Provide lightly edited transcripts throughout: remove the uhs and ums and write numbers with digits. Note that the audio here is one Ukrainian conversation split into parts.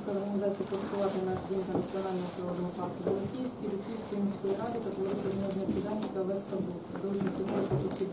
громадської організації працювати на відповідно Національного природного парку Голосіївський, до Київської міської ради та товариства відновлення підданника Вестабук. За участю прошу осіб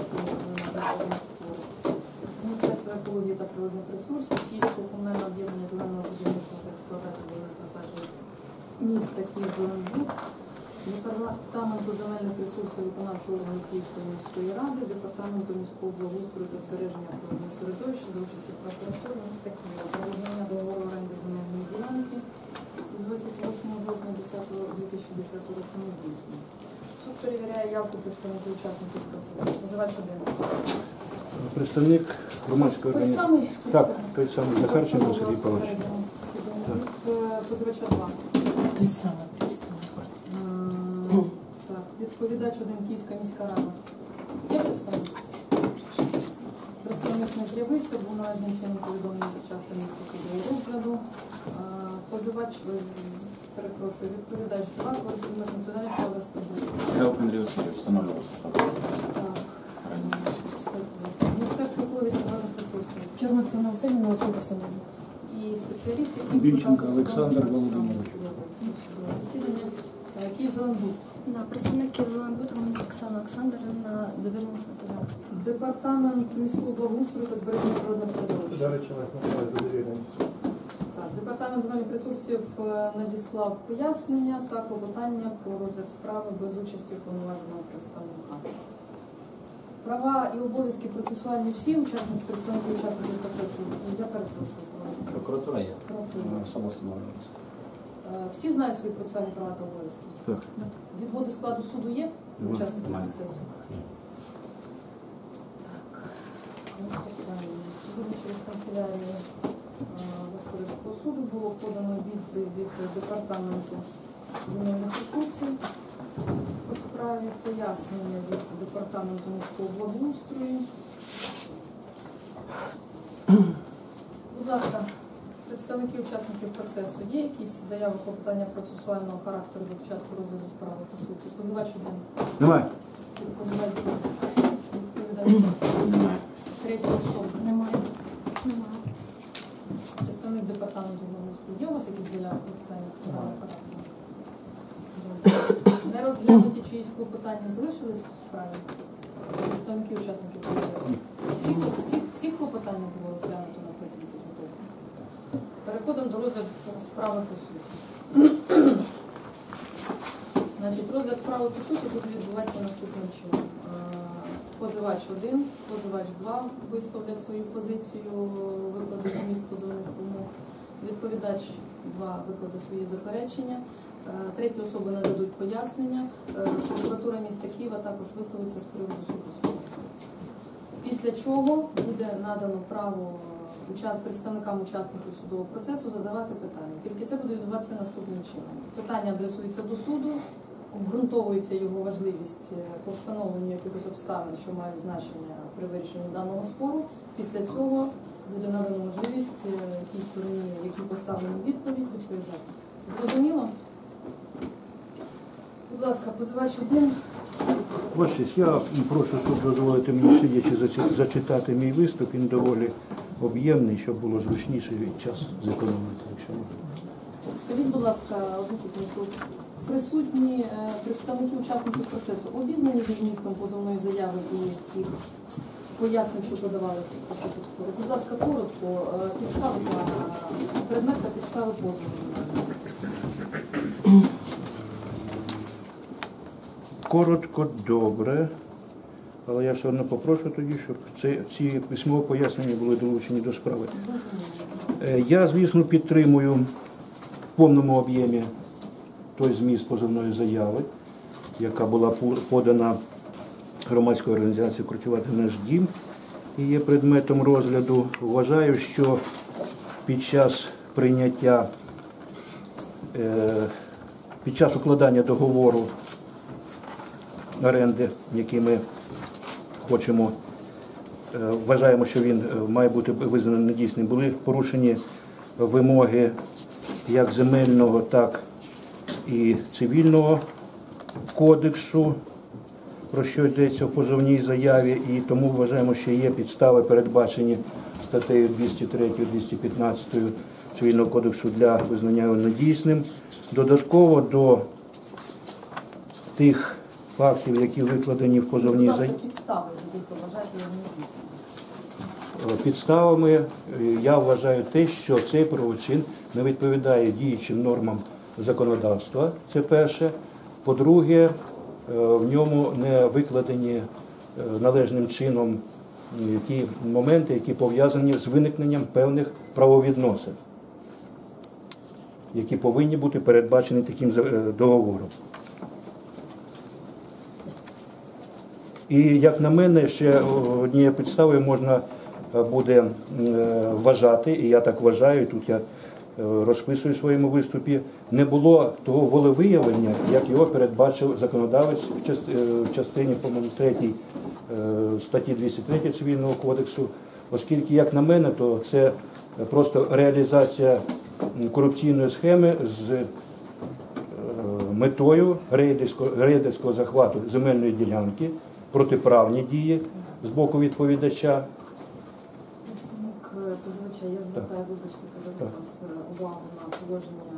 Міністерства екології та природних ресурсів, Київського комунального об'єднання зеленого будівництва та експлуатації зелених насаджень міста Київ-Зеленбуд, Департаменту земельних ресурсів виконавчого органу Київської міської ради, Департаменту міського благоустрою та збереження природного середовища за участі прокуратури міста Києва про визнання договору оренди земельної ділянки з 28 жовтня 2010 року недійсним. Суд перевіряє явку представників учасників процесу. Позивач один. Представник громадської Той організації. самий Так, той самий Захарченко Сергій Павлович. Позивача два. Той самий представник. Так, відповідач один, Київська міська рада. Є представник? Представник не з'явився, був належним чином повідомлений під час місця судового розгляду. Позивач, перепрошую, відповідач 2, користувальник відповідальність Вестабук. Я Андрій Васильович, встановлювався. Міністерство екології та природних ресурсів. Чорна Оксана Васильівна, оцінка встановлювалася. І спеціалісти. Більченко Олександр Володимирович. Засідання Київ-Зеленбуд. Да, представник Київ-Зеленбуд, Оксана Олександрівна, довіреність матеріалів справи. Департамент міського благоустрою та збереження природного середовища. Даричева Миколаїв, довіреність. Так, Департамент земельних ресурсів надіслав пояснення та клопотання про розгляд справи без участі уповноваженого представника. Права і обов'язки процесуальні всі представники учасників процесу. Я перепрошую. Прокуратура є. Прокуратура. Особа встановлюється. Всі знають свої процесуальні права та обов'язки? Так. Відводи складу суду є Немає. учасників Немає. процесу? Так. Сьогодні через канцелярію Господарського суду було подано відзив від департаменту земельних ресурсів по справі, пояснення від департаменту міського благоустрою. Будь ласка, представники учасників процесу, є якісь заяви про питання процесуального характеру до початку розгляду справи по суті? Позивач один. Немає. Відповідач два. Відповідач два. Третя особа. Немає. Немає. Представник департаменту благоустрою. Є у вас якісь заяви про питання процесуального характеру? Не розглянуті чиїсь клопотання залишились в справі? Представники учасників процесу. Всі клопотання було розглянуто на протязі підготовки. Переходимо до розгляду справи по суті. Значить, розгляд справи по суті буде відбуватися наступним чином. Позивач 1, позивач 2 висловлять свою позицію, викладуть зміст позовних вимог. Відповідач 2 викладе свої заперечення. Треті особи нададуть пояснення. Прокуратура міста Києва також висловиться з приводу суду. Після чого буде надано право представникам учасників судового процесу задавати питання. Тільки це буде відбуватися наступним чином. Питання адресується до суду, обґрунтовується його важливість по встановленню якихось обставин, що мають значення при вирішенні даного спору. Після цього буде надано можливість тій стороні, які поставлені відповідь, відповідати. Зрозуміло? Будь ласка, позивач 1. Ваша честь, я прошу суд дозволити мені, сидячи, зачитати мій виступ. Він доволі об'ємний, щоб було зручніше час зекономити. Якщо можна. Скажіть, будь ласка, одну секунду. Присутні представники учасників процесу обізнані зі змістом позовної заяви і всіх пояснень, що подавалися по суті спору? Будь ласка, коротко, підстави, предмет та підстави позову. Коротко, добре. Але я все одно попрошу тоді, щоб ці письмові пояснення були долучені до справи. Я, звісно, підтримую в повному об'ємі той зміст позовної заяви, яка була подана громадською організацією «Крочувати наш дім» і є предметом розгляду. Вважаю, що під час прийняття, під час укладання договору оренди, який ми хочемо, вважаємо, що він має бути визнаний недійсним, були порушені вимоги як земельного, так і цивільного кодексу, про що йдеться в позовній заяві, і тому вважаємо, що є підстави, передбачені статтею 203-215 Цивільного кодексу для визнання його недійсним. Додатково до тих фактів, які викладені в позовній Будь ласка, заяві. підстави, за яких ви вважаєте його недійсним. Підставами я вважаю те, що цей правочин не відповідає діючим нормам законодавства, це перше. По-друге, в ньому не викладені належним чином ті моменти, які пов'язані з виникненням певних правовідносин, які повинні бути передбачені таким договором. І, як на мене, ще однією підставою можна буде вважати, і я так вважаю, тут я розписую в своєму виступі, не було того волевиявлення, як його передбачив законодавець в частині, по-моєму, 3 статті 203 Цивільного кодексу, оскільки, як на мене, то це просто реалізація корупційної схеми з метою рейдерського захвату земельної ділянки, протиправні дії з боку відповідача. Представник позивача, я звертаю, вибачте, Так. вас увагу на положення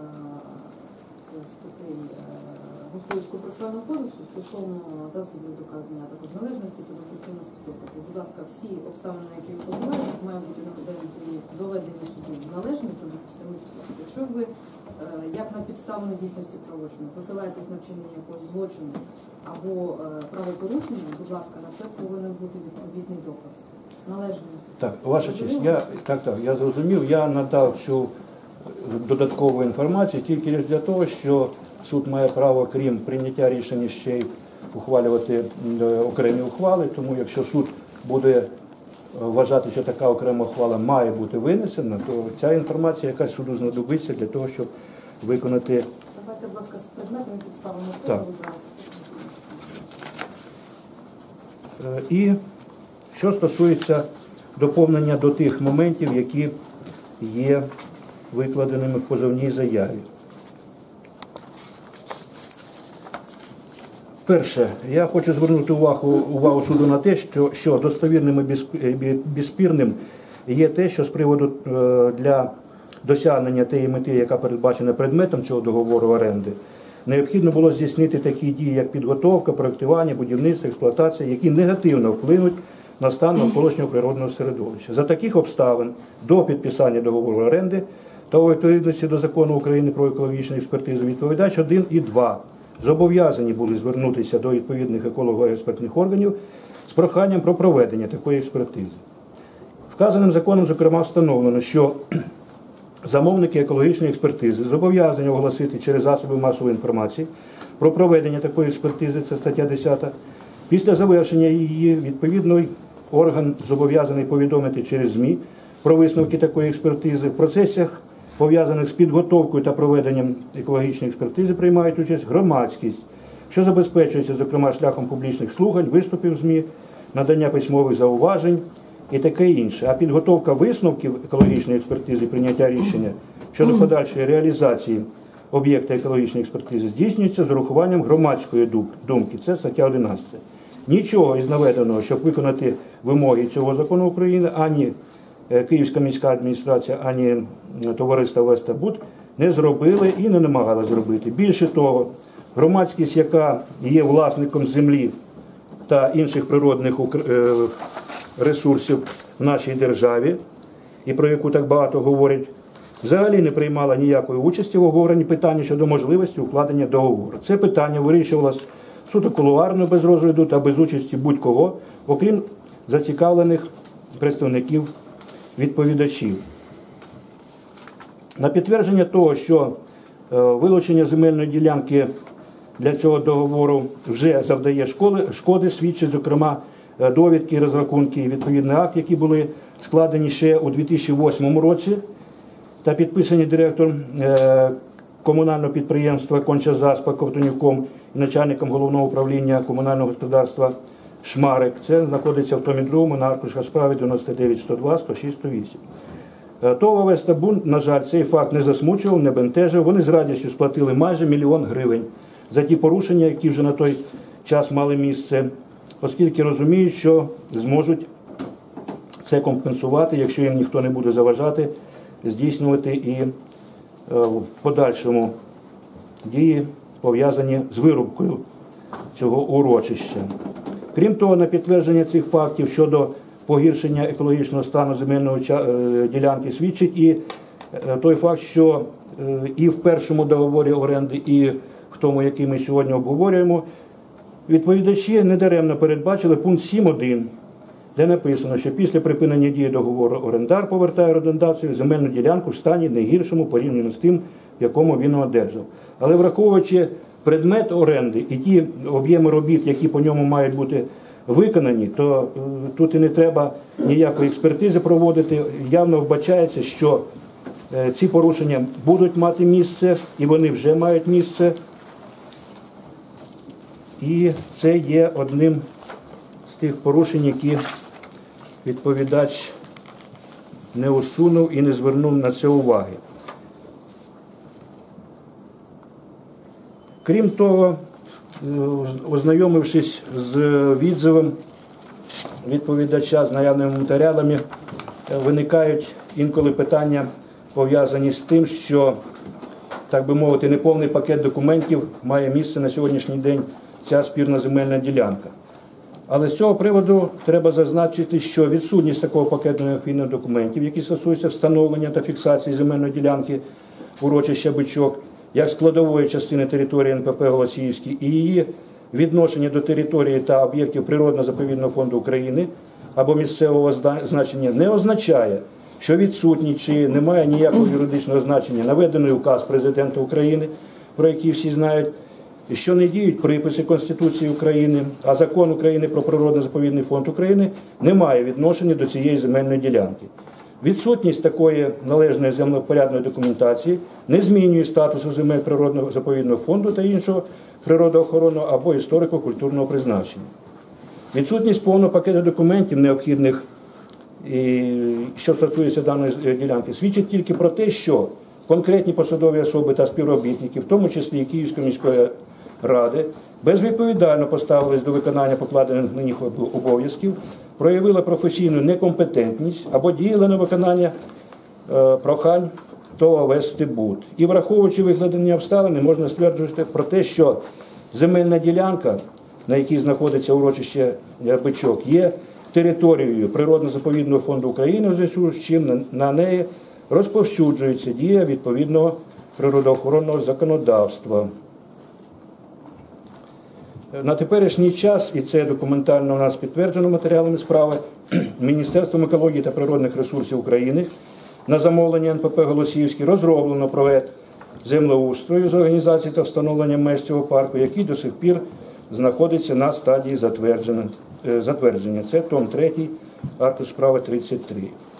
статей Господарського процесуального кодексу стосовно засобів доказання, а також належності та допустимості доказів. Будь ласка, всі обставини, на які ви позиваєтесь, мають бути доведені судом належні та допустимості доказів. Якщо ви, як на підставу недійсності правочину, посилаєтесь на вчинення якогось злочину або правопорушення, будь ласка, на це повинен бути відповідний доказ. Належний. Так, ваша честь, я зрозумів, я надав цю додаткову інформацію тільки лише для того, що суд має право, крім прийняття рішення, ще й ухвалювати окремі ухвали, тому якщо суд буде вважати, що така окрема ухвала має бути винесена, то ця інформація якась суду знадобиться для того, щоб виконати. Давайте, будь ласка, з предметними підставами Так. позову зараз. І що стосується доповнення до тих моментів, які є викладеними в позовній заяві. Перше, я хочу звернути увагу суду на те, що достовірним і безспірним є те, що з приводу для досягнення тієї мети, яка передбачена предметом цього договору оренди, необхідно було здійснити такі дії, як підготовка, проєктування, будівництво, експлуатація, які негативно вплинуть на стан навколишнього природного середовища. За таких обставин до підписання договору оренди та у відповідності до Закону України про екологічну експертизу відповідач 1 і 2 зобов'язані були звернутися до відповідних еколого-експертних органів з проханням про проведення такої експертизи. Вказаним законом, зокрема, встановлено, що замовники екологічної експертизи зобов'язані оголосити через засоби масової інформації про проведення такої експертизи, це стаття 10. Після завершення її відповідний орган зобов'язаний повідомити через ЗМІ про висновки такої експертизи. В процесах, пов'язаних з підготовкою та проведенням екологічної експертизи, приймають участь громадськість, що забезпечується, зокрема, шляхом публічних слухань, виступів ЗМІ, надання письмових зауважень і таке інше. А підготовка висновків екологічної експертизи, прийняття рішення щодо подальшої реалізації об'єкта екологічної експертизи здійснюється з урахуванням громадської думки. Це стаття 11. Нічого із наведеного, щоб виконати вимоги цього закону України, ані Київська міська адміністрація, ані товариство Вестабуд не зробили і не намагали зробити. Більше того, громадськість, яка є власником землі та інших природних ресурсів в нашій державі, і про яку так багато говорять, взагалі не приймала ніякої участі в обговоренні питання щодо можливості укладення договору. Це питання вирішувалось суто кулуарно, без розгляду та без участі будь-кого, окрім зацікавлених представників відповідачів. На підтвердження того, що вилучення земельної ділянки для цього договору вже завдає шкоди, свідчить, зокрема, довідки, розрахунки і відповідний акт, які були складені ще у 2008 році та підписані директором комунального підприємства «Конча-Заспа» Ковтонюком і начальником головного управління комунального господарства Шмарик. Це знаходиться в томі 2 на аркушах справи 99 102 106 108. ТОВ «Вестабуд», на жаль, цей факт не засмучував, не бентежив. Вони з радістю сплатили майже 1 мільйон гривень за ті порушення, які вже на той час мали місце, оскільки розуміють, що зможуть це компенсувати, якщо їм ніхто не буде заважати здійснювати і в подальшому дії, пов'язані з вирубкою цього урочища. Крім того, на підтвердження цих фактів щодо погіршення екологічного стану земельної ділянки свідчить і той факт, що і в першому договорі оренди, і в тому, який ми сьогодні обговорюємо, відповідачі недаремно передбачили пункт 7.1, де написано, що після припинення дії договору орендар повертає орендодавцеві земельну ділянку в стані не гіршому порівняно з тим, в якому він одержав. Але враховуючи предмет оренди і ті об'єми робіт, які по ньому мають бути виконані, то тут і не треба ніякої експертизи проводити. Явно вбачається, що ці порушення будуть мати місце, і вони вже мають місце. І це є одним з тих порушень, які відповідач не усунув і не звернув на це уваги. Крім того, ознайомившись з відзивом відповідача, з наявними матеріалами, виникають інколи питання, пов'язані з тим, що, так би мовити, неповний пакет документів має місце на сьогоднішній день ця спірна земельна ділянка. Але з цього приводу треба зазначити, що відсутність такого пакету необхідних документів, які стосуються встановлення та фіксації земельної ділянки урочища Бичок, як складової частини території НПП Голосіївський, і її відношення до території та об'єктів Природно-заповідного фонду України або місцевого значення не означає, що відсутній чи немає ніякого юридичного значення наведений указ Президента України, про який всі знають, що не діють приписи Конституції України, а Закон України про Природно-заповідний фонд України не має відношення до цієї земельної ділянки. Відсутність такої належної землевпорядної документації не змінює статусу земель Природно-заповідного фонду та іншого природоохоронного або історико-культурного призначення. Відсутність повного пакету документів, необхідних, що стосується даної ділянки, свідчить тільки про те, що конкретні посадові особи та співробітники, в тому числі і Київської міської ради, безвідповідально поставились до виконання покладених на них обов'язків, проявили професійну некомпетентність або діяли на виконання прохань того вести БУД. І враховуючи викладені обставини, можна стверджувати про те, що земельна ділянка, на якій знаходиться урочище Бичок, є територією Природно-заповідного фонду України, у зв'язку з чим на неї розповсюджується дія відповідного природоохоронного законодавства. На теперішній час, і це документально у нас підтверджено матеріалами справи, Міністерством екології та природних ресурсів України на замовлення НПП Голосіївський розроблено проект землеустрою з організації та встановлення меж цього парку, який до сих пір знаходиться на стадії затвердження. Це том 3, акту справи 33.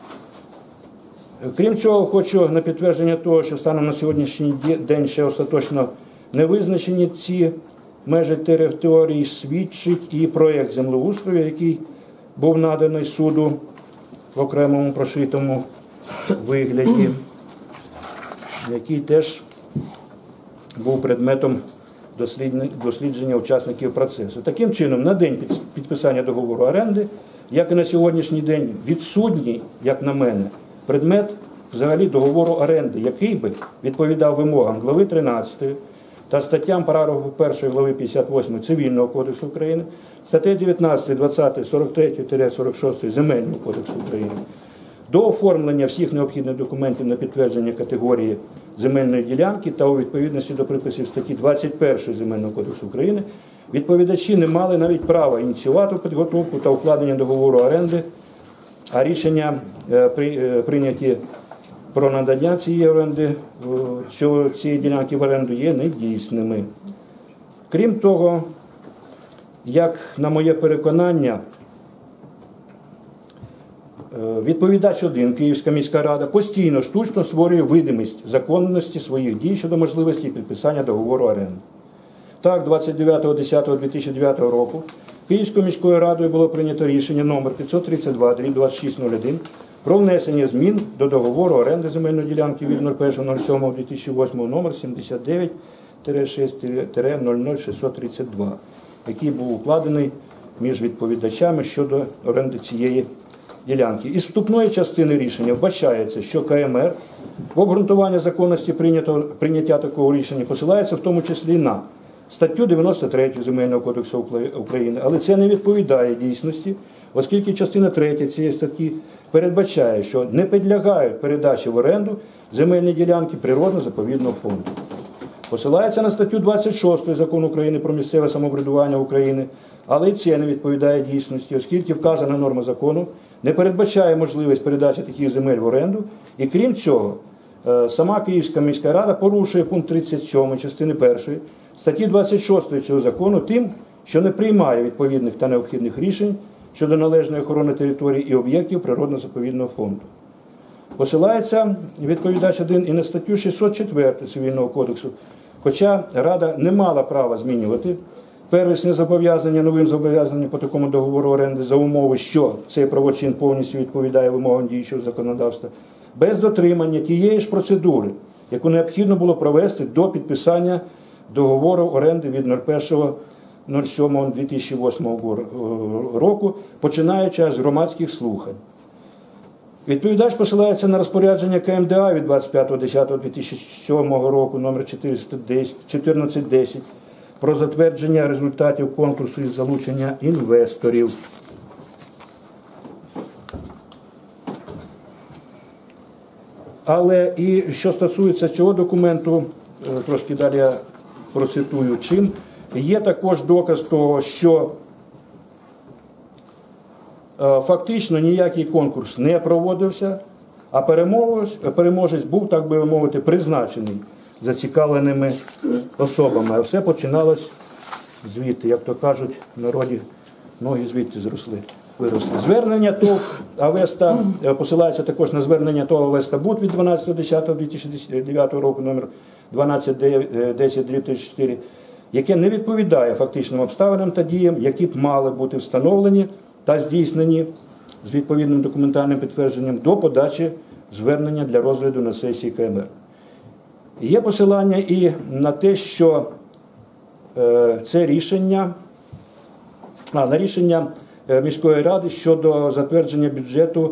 Крім цього, хочу на підтвердження того, що станом на сьогоднішній день ще остаточно не визначені ці межі території, свідчить і проєкт землеустрою, який був наданий суду в окремому прошитому вигляді, який теж був предметом дослідження учасників процесу. Таким чином, на день підписання договору оренди, як і на сьогоднішній день, відсутній, як на мене, предмет взагалі договору оренди, який би відповідав вимогам глави 13 та статтям параграфу 1 глави 58 Цивільного кодексу України, статей 19, 20, 43-46 Земельного кодексу України, до оформлення всіх необхідних документів на підтвердження категорії земельної ділянки та у відповідності до приписів статті 21 Земельного кодексу України, відповідачі не мали навіть права ініціювати підготовку та укладення договору оренди, а рішення прийняті про надання цієї оренди, цієї ділянки в оренду є недійсними. Крім того, як на моє переконання, відповідач 1, Київська міська рада, постійно штучно створює видимість законності своїх дій щодо можливості підписання договору оренди. Так, 29.10.2009 року Київською міською радою було прийнято рішення номер 532/2601 про внесення змін до договору оренди земельної ділянки від 01.07.2008 номер 79-6-00632, який був укладений між відповідачами щодо оренди цієї ділянки. Із вступної частини рішення вбачається, що КМР в обґрунтуванні законності прийняття такого рішення посилається в тому числі на статтю 93 Земельного кодексу України, але це не відповідає дійсності, оскільки частина 3 цієї статті передбачає, що не підлягають передачі в оренду земельні ділянки природно-заповідного фонду. Посилається на статтю 26 Закону України про місцеве самоврядування України, але і це не відповідає дійсності, оскільки вказана норма закону не передбачає можливість передачі таких земель в оренду, і крім цього, сама Київська міська рада порушує пункт 37 частини 1 статті 26 цього закону тим, що не приймає відповідних та необхідних рішень щодо належної охорони території і об'єктів природно-заповідного фонду. Посилається відповідач 1 і на статтю 604 Цивільного кодексу, хоча Рада не мала права змінювати первісне зобов'язання новим зобов'язанням по такому договору оренди за умови, що цей правочин повністю відповідає вимогам діючого законодавства, без дотримання тієї ж процедури, яку необхідно було провести до підписання договору оренди від 01.07.2008 року, починаючи з громадських слухань. Відповідач посилається на розпорядження КМДА від 25.10.2007 року номер 1410 про затвердження результатів конкурсу із залучення інвесторів. Але і що стосується цього документу, трошки далі я процитую, чим є також доказ того, що фактично ніякий конкурс не проводився, а переможець був, так би мовити, призначений зацікавленими особами. А все починалось звідти, як то кажуть в народі, ноги звідти виросли. Звернення ТОВ Авеста посилається також на звернення ТОВ Авеста Буд від 12.10.2009 року номер 1210/34, яке не відповідає фактичним обставинам та діям, які б мали бути встановлені та здійснені з відповідним документальним підтвердженням до подачі звернення для розгляду на сесії КМР. Є посилання і на те, що це рішення, на рішення міської ради щодо затвердження бюджету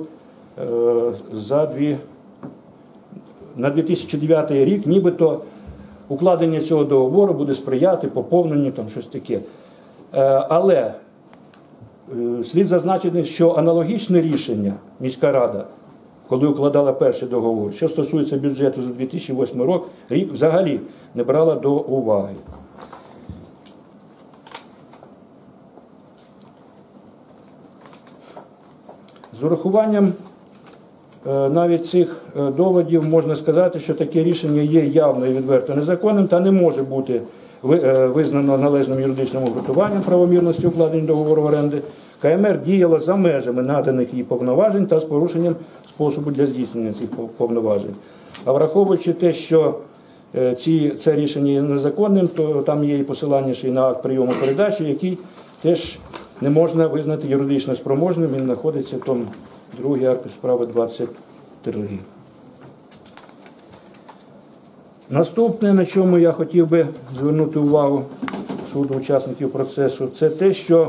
на 2009 рік, нібито укладення цього договору буде сприяти поповненню, там щось таке. Але слід зазначити, що аналогічне рішення міська рада, коли укладала перший договор, що стосується бюджету за 2008 рік, взагалі не брала до уваги. З урахуванням навіть цих доводів можна сказати, що таке рішення є явно і відверто незаконним та не може бути визнано належним юридичним обґрунтуванням правомірності укладення договору оренди. КМР діяла за межами наданих їй повноважень та з порушенням способу для здійснення цих повноважень. А враховуючи те, що це рішення є незаконним, то там є і посилання ще й на акт прийому передачі, який теж не можна визнати юридично спроможним, він знаходиться в тому другий аркуш справи 23. Наступне, на чому я хотів би звернути увагу суду учасників процесу, це те, що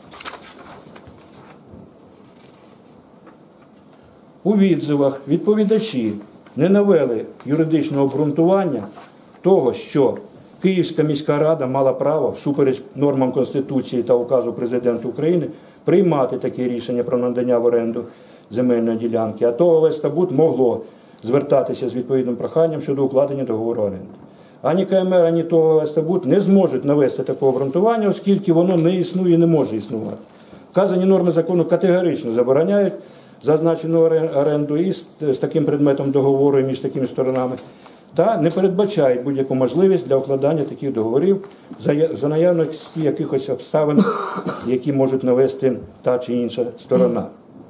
у відзивах відповідачі не навели юридичного обґрунтування того, що Київська міська рада мала право, всупереч нормам Конституції та указу Президента України, приймати таке рішення про надання в оренду земельної ділянки, а ТОВ Авеста Буд могло звертатися з відповідним проханням щодо укладення договору оренди. Ані КМР, ані ТОВ Авеста Буд не зможуть навести такого обґрунтування, оскільки воно не існує і не може існувати. Вказані норми закону категорично забороняють зазначену оренду і з таким предметом договору і між такими сторонами, та не передбачають будь-яку можливість для укладання таких договорів за наявності якихось обставин, які можуть навести та чи інша сторона.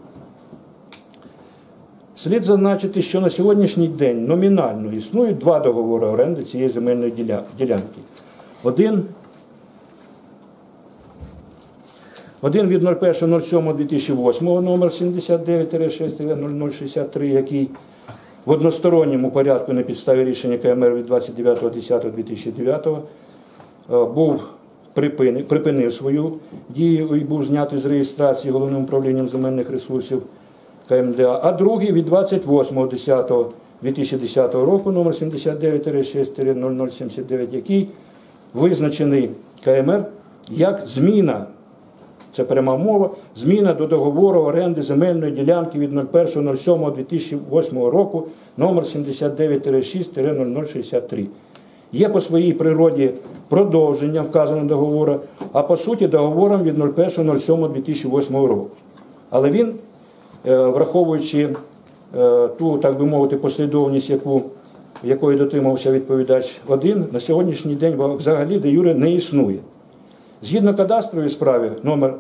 Слід зазначити, що на сьогоднішній день номінально існують два договори оренди цієї земельної ділянки. Один від 01.07.2008 номер 79-6-0063, який в односторонньому порядку на підставі рішення КМР від 29.10.2009 припинив свою дію і був знятий з реєстрації Головним управлінням земельних ресурсів КМДА, а другий від 28.10.2010 року, номер 79-6-0079, який визначений КМР як зміна, це пряма мова, зміна до договору оренди земельної ділянки від 01.07.2008 року, номер 79-6-0063. Є по своїй природі продовження вказаного договору, а по суті договором від 01.07.2008 року. Але він, враховуючи ту, так би мовити, послідовність, якої дотримався відповідач 1, на сьогоднішній день взагалі де юре не існує. Згідно кадастрової справи номер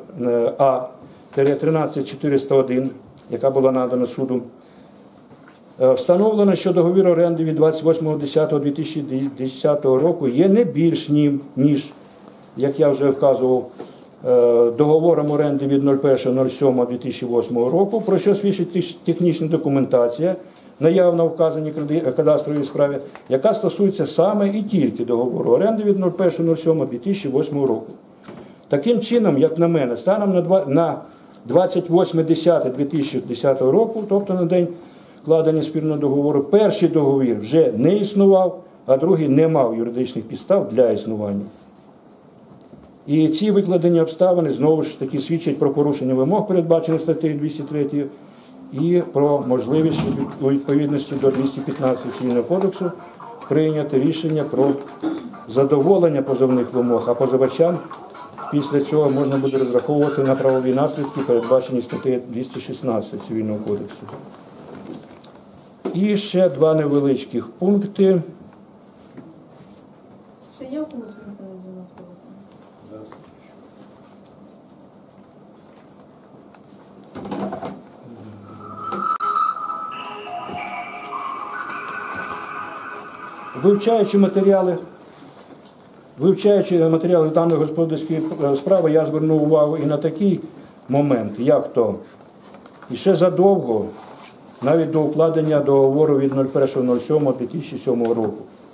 А-13401, яка була надана суду, встановлено, що договір оренди від 28.10.2010 року є не більш ніж, як я вже вказував, договором оренди від 01.07.2008 року, про що свідчить технічна документація, наявна в вказаній кадастровій справі, яка стосується саме і тільки договору оренди від 01.07.2008 року. Таким чином, як на мене, станом на 28.10.2010 року, тобто на день вкладення спільного договору, перший договір вже не існував, а другий не мав юридичних підстав для існування. І ці викладені обставини знову ж таки свідчать про порушення вимог, передбачених статтею 203, і про можливість у відповідності до 215 Цивільного кодексу прийняти рішення про задоволення позовних вимог, а позивачам після цього можна буде розраховувати на правові наслідки, передбачені статтею 216 Цивільного кодексу. І ще два невеличких пункти. Ще є у комусь претензії на авто? Зараз. Вивчаючи матеріали даної господарської справи, я звернув увагу і на такий момент, як то і ще задовго, навіть до укладення договору від 01.07.2007 року.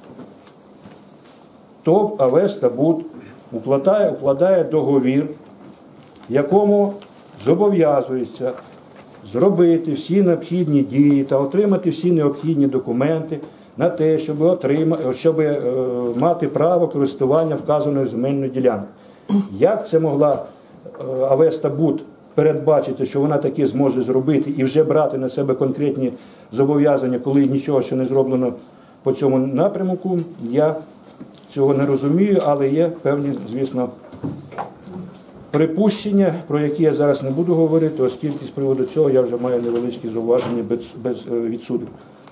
ТОВ «Авеста Буд» укладає договір, в якому зобов'язується зробити всі необхідні дії та отримати всі необхідні документи на те, щоб мати право користування вказаною земельною ділянкою. Як це могла «Авеста Буд» передбачити, що вона таке зможе зробити і вже брати на себе конкретні зобов'язання, коли нічого ще не зроблено по цьому напрямку, я цього не розумію, але є певні, звісно, припущення, про які я зараз не буду говорити, оскільки з приводу цього я вже маю невеличкі зауваження від суду.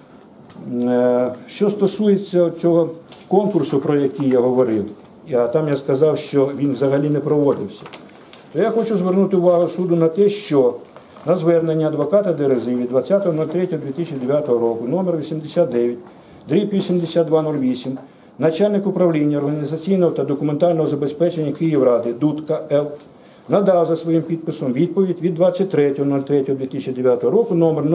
Що стосується цього конкурсу, про який я говорив, а там я сказав, що він взагалі не проводився, то я хочу звернути увагу суду на те, що на звернення адвоката Дерези від 20.03.2009 року, номер 89/8208, начальник управління організаційного та документального забезпечення Київради Дудка Л. надав за своїм підписом відповідь від 23.03.2009 року, номер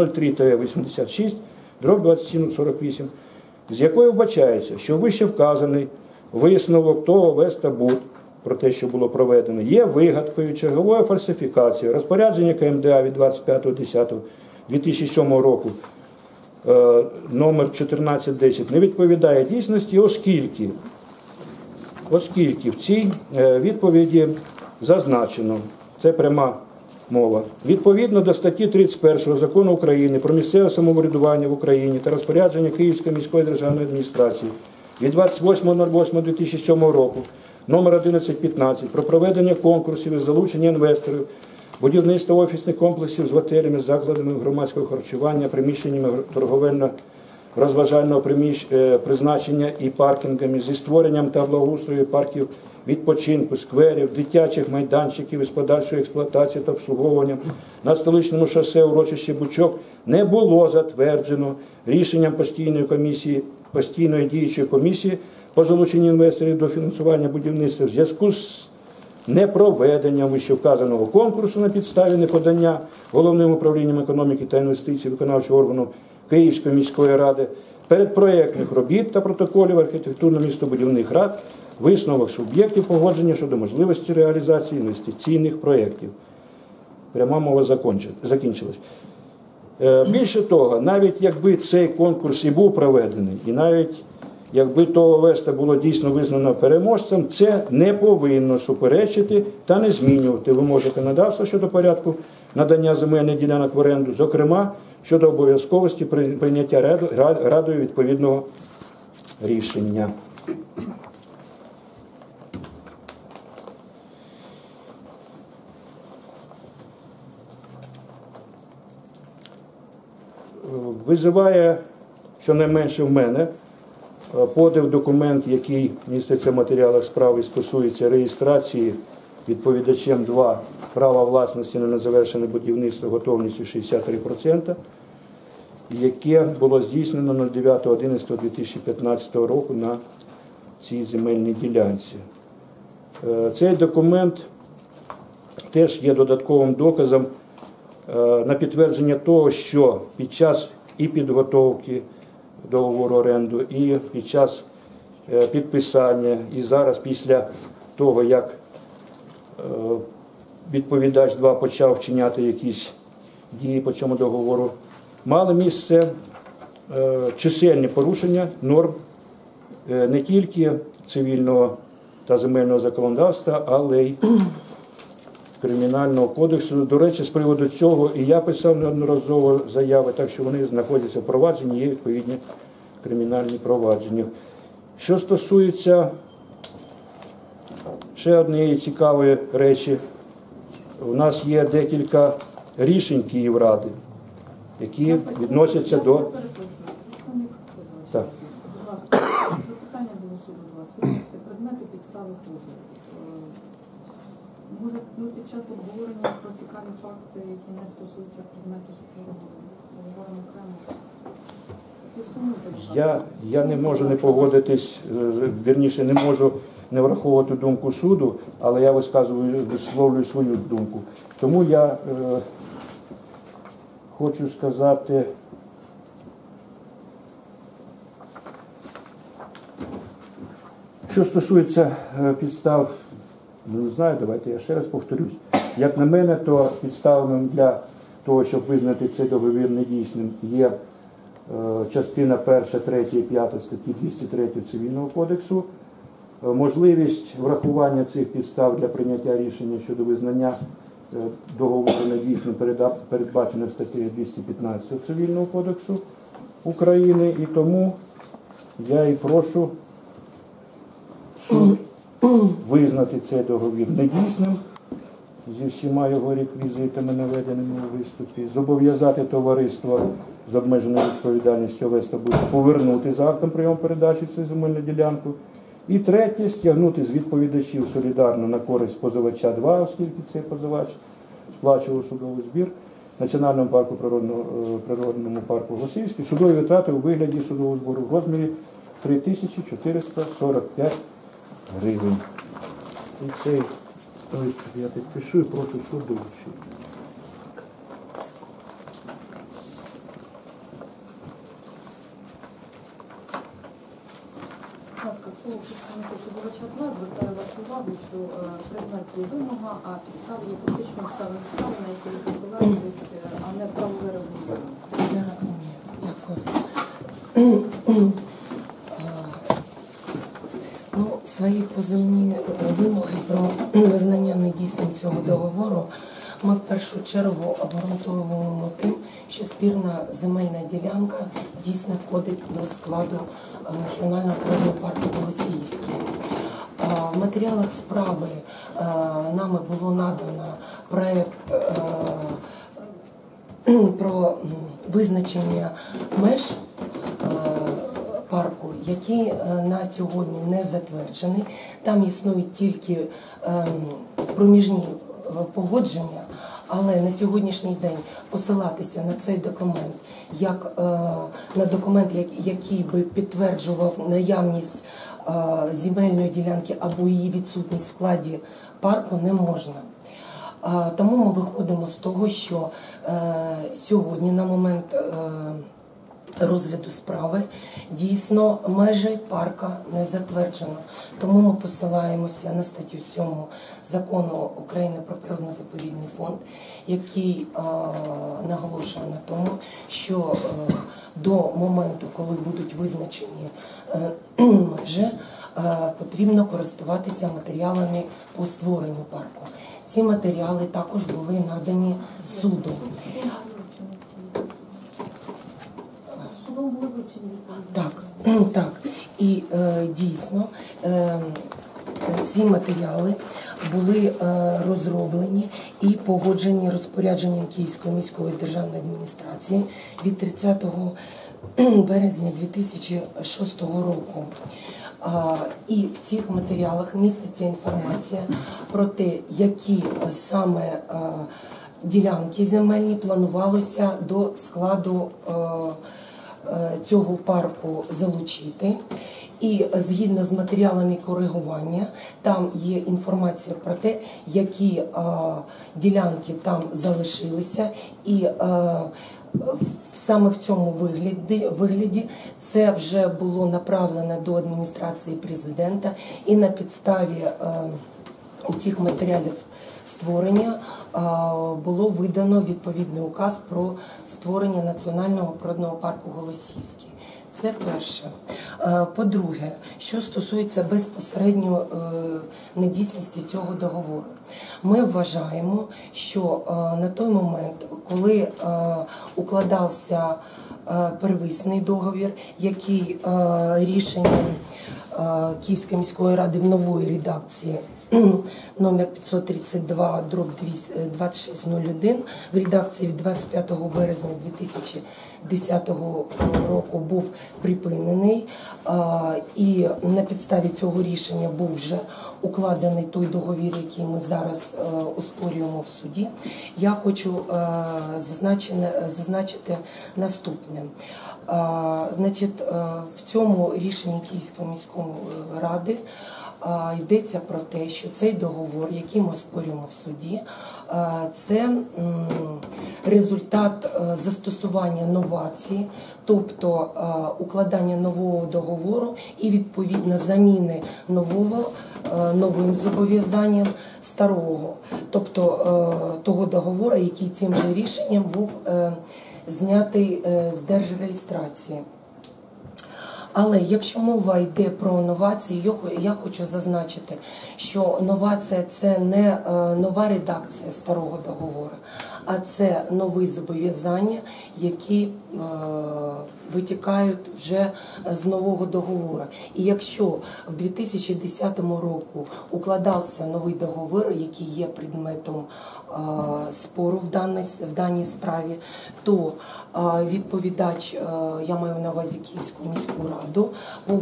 03-86/2748, з якою вбачається, що вище вказаний висновок ТОВ «Авеста Буд» про те, що було проведено, є вигадкою, черговою фальсифікацією розпорядження КМДА від 25.10.2007 року номер 1410 не відповідає дійсності, оскільки в цій відповіді зазначено, це пряма мова, відповідно до статті 31 Закону України про місцеве самоврядування в Україні та розпорядження Київської міської державної адміністрації від 28.08.2007 року номер 1115 про проведення конкурсів із залучення інвесторів, будівництво офісних комплексів з готелями, закладами громадського харчування, приміщеннями торговельно-розважального призначення і паркінгами, зі створенням та благоустрою парків відпочинку, скверів, дитячих майданчиків із подальшою експлуатацією та обслуговуванням на столичному шосе урочище Бучок не було затверджено рішенням постійної діючої комісії по залученню інвесторів до фінансування будівництва в зв'язку з непроведенням вищевказаного конкурсу на підставі неподання Головним управлінням економіки та інвестицій виконавчого органу Київської міської ради передпроєктних робіт та протоколів архітектурно-містобудівних рад, висновок суб'єктів погодження щодо можливості реалізації інвестиційних проєктів. Пряма мова закінчилась. Більше того, навіть якби цей конкурс і був проведений, і навіть якби того Веста було дійсно визнано переможцем, це не повинно суперечити та не змінювати вимоги законодавства щодо порядку надання земельних ділянок в оренду, зокрема щодо обов'язковості прийняття Радою відповідного рішення. Визиває, щонайменше в мене, подив документ, який міститься в матеріалах справи, стосується реєстрації відповідачем 2 права власності на незавершене будівництво готовністю 63%, яке було здійснено 09.11.2015 року на цій земельній ділянці. Цей документ теж є додатковим доказом на підтвердження того, що під час і підготовки договору оренду, і під час підписання, і зараз після того, як відповідач 2 почав вчиняти якісь дії по цьому договору, мали місце чисельні порушення норм не тільки цивільного та земельного законодавства, але й Кримінального кодексу. До речі, з приводу цього і я писав неодноразово заяви, так що вони знаходяться в провадженні, є відповідні кримінальні провадження. Що стосується ще однієї цікавої речі, у нас є декілька рішень Київради, які відносяться до... Так. Запитання було суду до вас. Винести предмети підстави позову. Може, під час обговорення про цікаві факти, які не стосуються предмету спору, поговоримо окремо. Я не можу не погодитись, вірніше, не можу не враховувати думку суду, але я висловлюю свою думку. Тому я хочу сказати, що стосується підстав, не знаю, давайте я ще раз повторюсь. Як на мене, то підставами для того, щоб визнати цей договір недійсним, є частина 1, 3 і 5 статті 203 Цивільного кодексу, можливість врахування цих підстав для прийняття рішення щодо визнання договору недійсним передбачено статтею 215 Цивільного кодексу України, і тому я і прошу суд визнати цей договір недійсним зі всіма його реквізитами, наведеними у виступі, зобов'язати товариство з обмеженою відповідальністю Веста повернути за актом прийому передачі цю земельну ділянку. І третє, стягнути з відповідачів солідарно на користь позивача 2, оскільки цей позивач сплачував судовий збір, Національному парку природному парку Голосіївський, судові витрати у вигляді судового збору в розмірі 3445 гривень. І цей я підпишу і прошу суд долучити. Будь ласка, слово представнику позивача 2 звертаю вашу увагу, що предмет є вимога, а підстави є фактично обставини справи, на які ви посилаєтесь, а не правове регулювання. Я розумію. Дякую. Свої позивні вимоги про визнання недійсним цього договору ми в першу чергу обґрунтовуємо тим, що спірна земельна ділянка дійсно входить до складу Національного природного парку Голосіївський. В матеріалах справи нами було надано проєкт про визначення меж парку, який на сьогодні не затверджений. Там існують тільки проміжні погодження, але на сьогоднішній день посилатися на цей документ, як на документ, який би підтверджував наявність земельної ділянки або її відсутність в складі парку, не можна. Тому ми виходимо з того, що сьогодні на момент розгляду справи. Дійсно, межі парка не затверджено. Тому ми посилаємося на статтю 7 Закону України про природно-заповідний фонд, який наголошує на тому, що до моменту, коли будуть визначені межі, потрібно користуватися матеріалами по створенню парку. Ці матеріали також були надані суду. Судом були вивчені відповідні. Так, так. І дійсно ці матеріали були розроблені і погоджені розпорядженням Київської міської державної адміністрації від 30 березня 2006 року. І в цих матеріалах міститься інформація про те, які саме ділянки земельні планувалося до складу цього парку залучити. І згідно з матеріалами коригування, там є інформація про те, які ділянки там залишилися, і саме в цьому вигляді це вже було направлено до адміністрації президента, і на підставі цих матеріалів створення було видано відповідний указ про створення Національного природного парку Голосіївський. Це перше. По-друге, що стосується безпосередньо недійсності цього договору. Ми вважаємо, що на той момент, коли укладався первісний договір, який рішенням Київської міської ради в нової редакції номер 532/2601 в редакції від 25 березня 2010 року був припинений, і на підставі цього рішення був вже укладений той договір, який ми зараз оспорюємо в суді. Я хочу зазначити наступне. Значить, в цьому рішенні Київської міської ради йдеться про те, що цей договор, який ми оспорюємо в суді, це результат застосування новацій, тобто укладання нового договору і відповідно заміни новим зобов'язанням старого, тобто того договору, який цим же рішенням був знятий з держреєстрації. Але якщо мова йде про новації, я хочу зазначити, що новація – це не нова редакція старого договору, а це нові зобов'язання, які витікають вже з нового договору. І якщо в 2010 року укладався новий договір, який є предметом спору в даній справі, то відповідач, я маю на увазі Київську міську раду,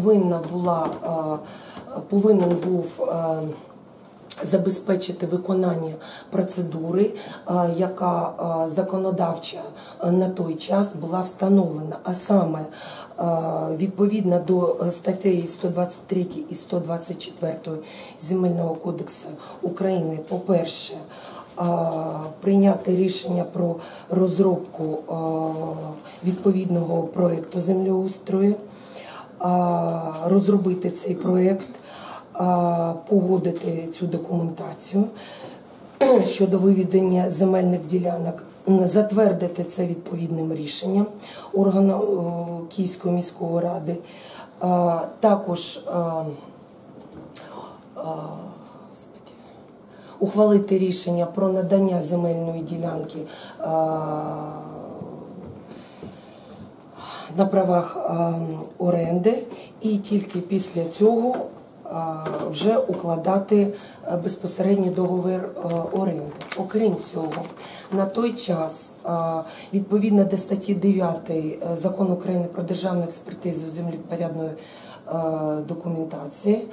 повинен був забезпечити виконання процедури, яка законодавча на той час була встановлена, а саме відповідно до статей 123 і 124 Земельного кодексу України, по-перше, прийняти рішення про розробку відповідного проєкту землеустрою, розробити цей проєкт, погодити цю документацію щодо виведення земельних ділянок, затвердити це відповідним рішенням органу Київської міської ради, також ухвалити рішення про надання земельної ділянки на правах оренди, і тільки після цього вже укладати безпосередній договір оренди. Окрім цього, на той час, відповідно до статті 9 Закону України про державну експертизу землевпорядної документації,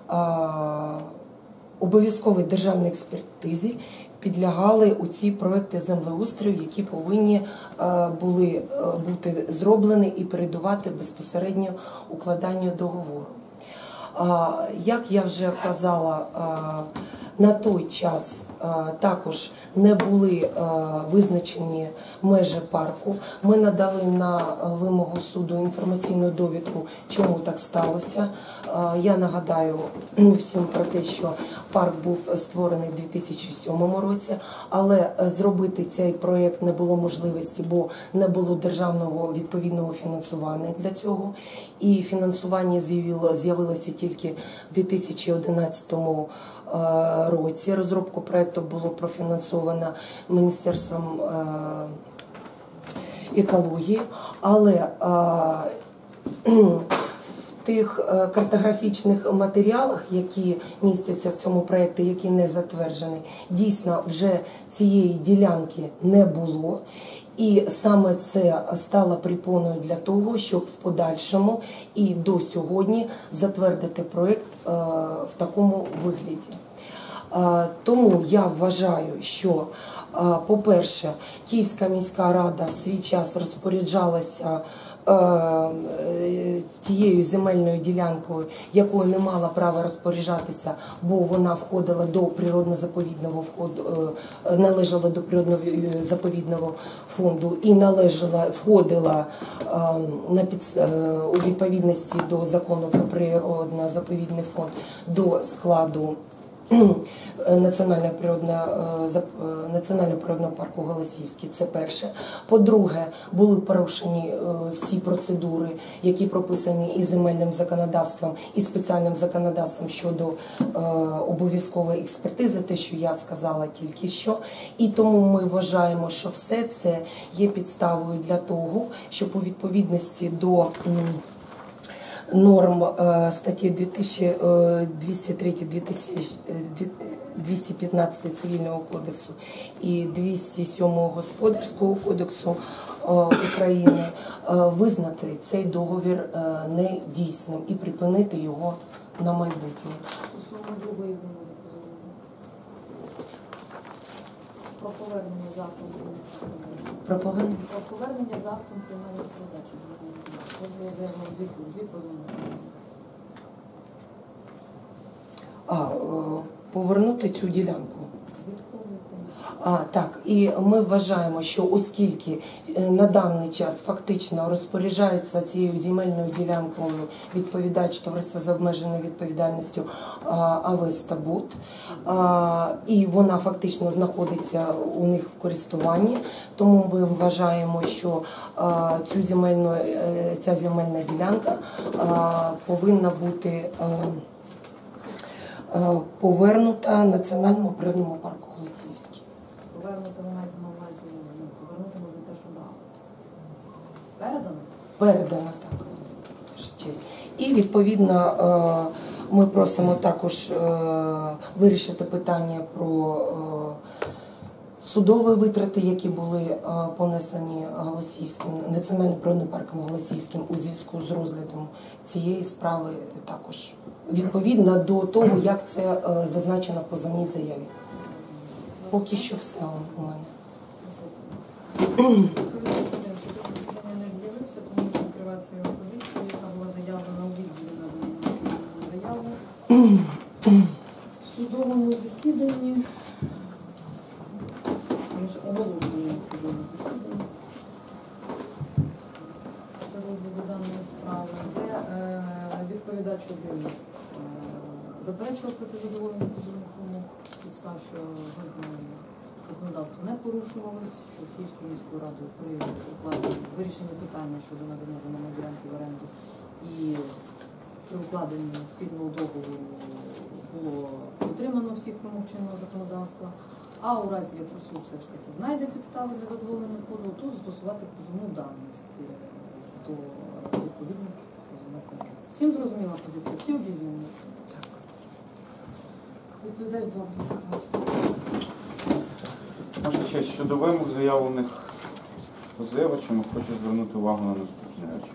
обов'язковій державній експертизі підлягали у ці проекти землеустрою, які повинні були бути зроблені і передувати безпосередньо укладанню договору. Як я вже казала, на той час також не були визначені межі парку. Ми надали на вимогу суду інформаційну довідку, чому так сталося. Я нагадаю всім про те, що парк був створений в 2007 році, але зробити цей проєкт не було можливості, бо не було державного відповідного фінансування для цього. І фінансування з'явилося тільки в 2011 році. Розробку проєкту було профінансовано Міністерством екології, але в тих картографічних матеріалах, які містяться в цьому проєкті, які не затверджені, дійсно вже цієї ділянки не було. І саме це стало препоною для того, щоб в подальшому і до сьогодні затвердити проєкт в такому вигляді. Тому я вважаю, що, по-перше, Київська міська рада в свій час розпоряджалася тією земельною ділянкою, якою не мала права розпоряджатися, бо вона входила до природно-заповідного належала до природно-заповідного фонду і входила у відповідності до закону про природно-заповідний фонд до складу Національного природного парку Голосіївський. Це перше. По-друге, були порушені всі процедури, які прописані і земельним законодавством, і спеціальним законодавством щодо обов'язкової експертизи, те, що я сказала тільки що. І тому ми вважаємо, що все це є підставою для того, щоб у відповідності до норм статті 203-215 Цивільного кодексу і 207 Господарського кодексу України визнати цей договір недійсним і припинити його на майбутнє. Стосовно другої вимоги про повернення з актом Про повернення? про повернення з актом приймання передачі. Дві позовні. Повернути цю ділянку. Відповідь. Так, і ми вважаємо, що оскільки на даний час фактично розпоряджається цією земельною ділянкою відповідач товариства з обмеженою відповідальністю Авестабуд, і вона фактично знаходиться у них в користуванні, тому ми вважаємо, що ця земельна ділянка повинна бути повернута Національному природному парку Голосіївський. Повернути ви маєте на увазі, повернути можна те, що дали. Передано? Передана, так, ваша честь. І відповідно ми просимо також вирішити питання про судові витрати, які були понесені Голосіївським, Національним природним парком Голосіївським у зв'язку з розглядом цієї справи також. Відповідно до того, як це зазначено в позовній заяві. Поки що все у мене. Засідання не з'явився, тому що відкривати свою позицію, яка була заявлена у відділі на заяву. В судовому засіданні, між оголошенням судового засідання, по розгляду даної справи, де відповідач один заперечував проти задоволення позовних вимог з підстав, що жодне законодавство не порушувалось, що Київською міською радою при вирішенні питання щодо надання земельної ділянки в оренду і при укладенні спільного договору було дотримано всіх вимог чинного законодавства, а у разі, якщо суд все ж таки знайде підстави для задоволення позову, то застосувати позовну давність до відповідних позовних вимог. Всім зрозуміла позиція, всі обізнані. Відповідач два Ваша честь, щодо вимог, заявлених позивачем, хочу звернути увагу на наступні речі.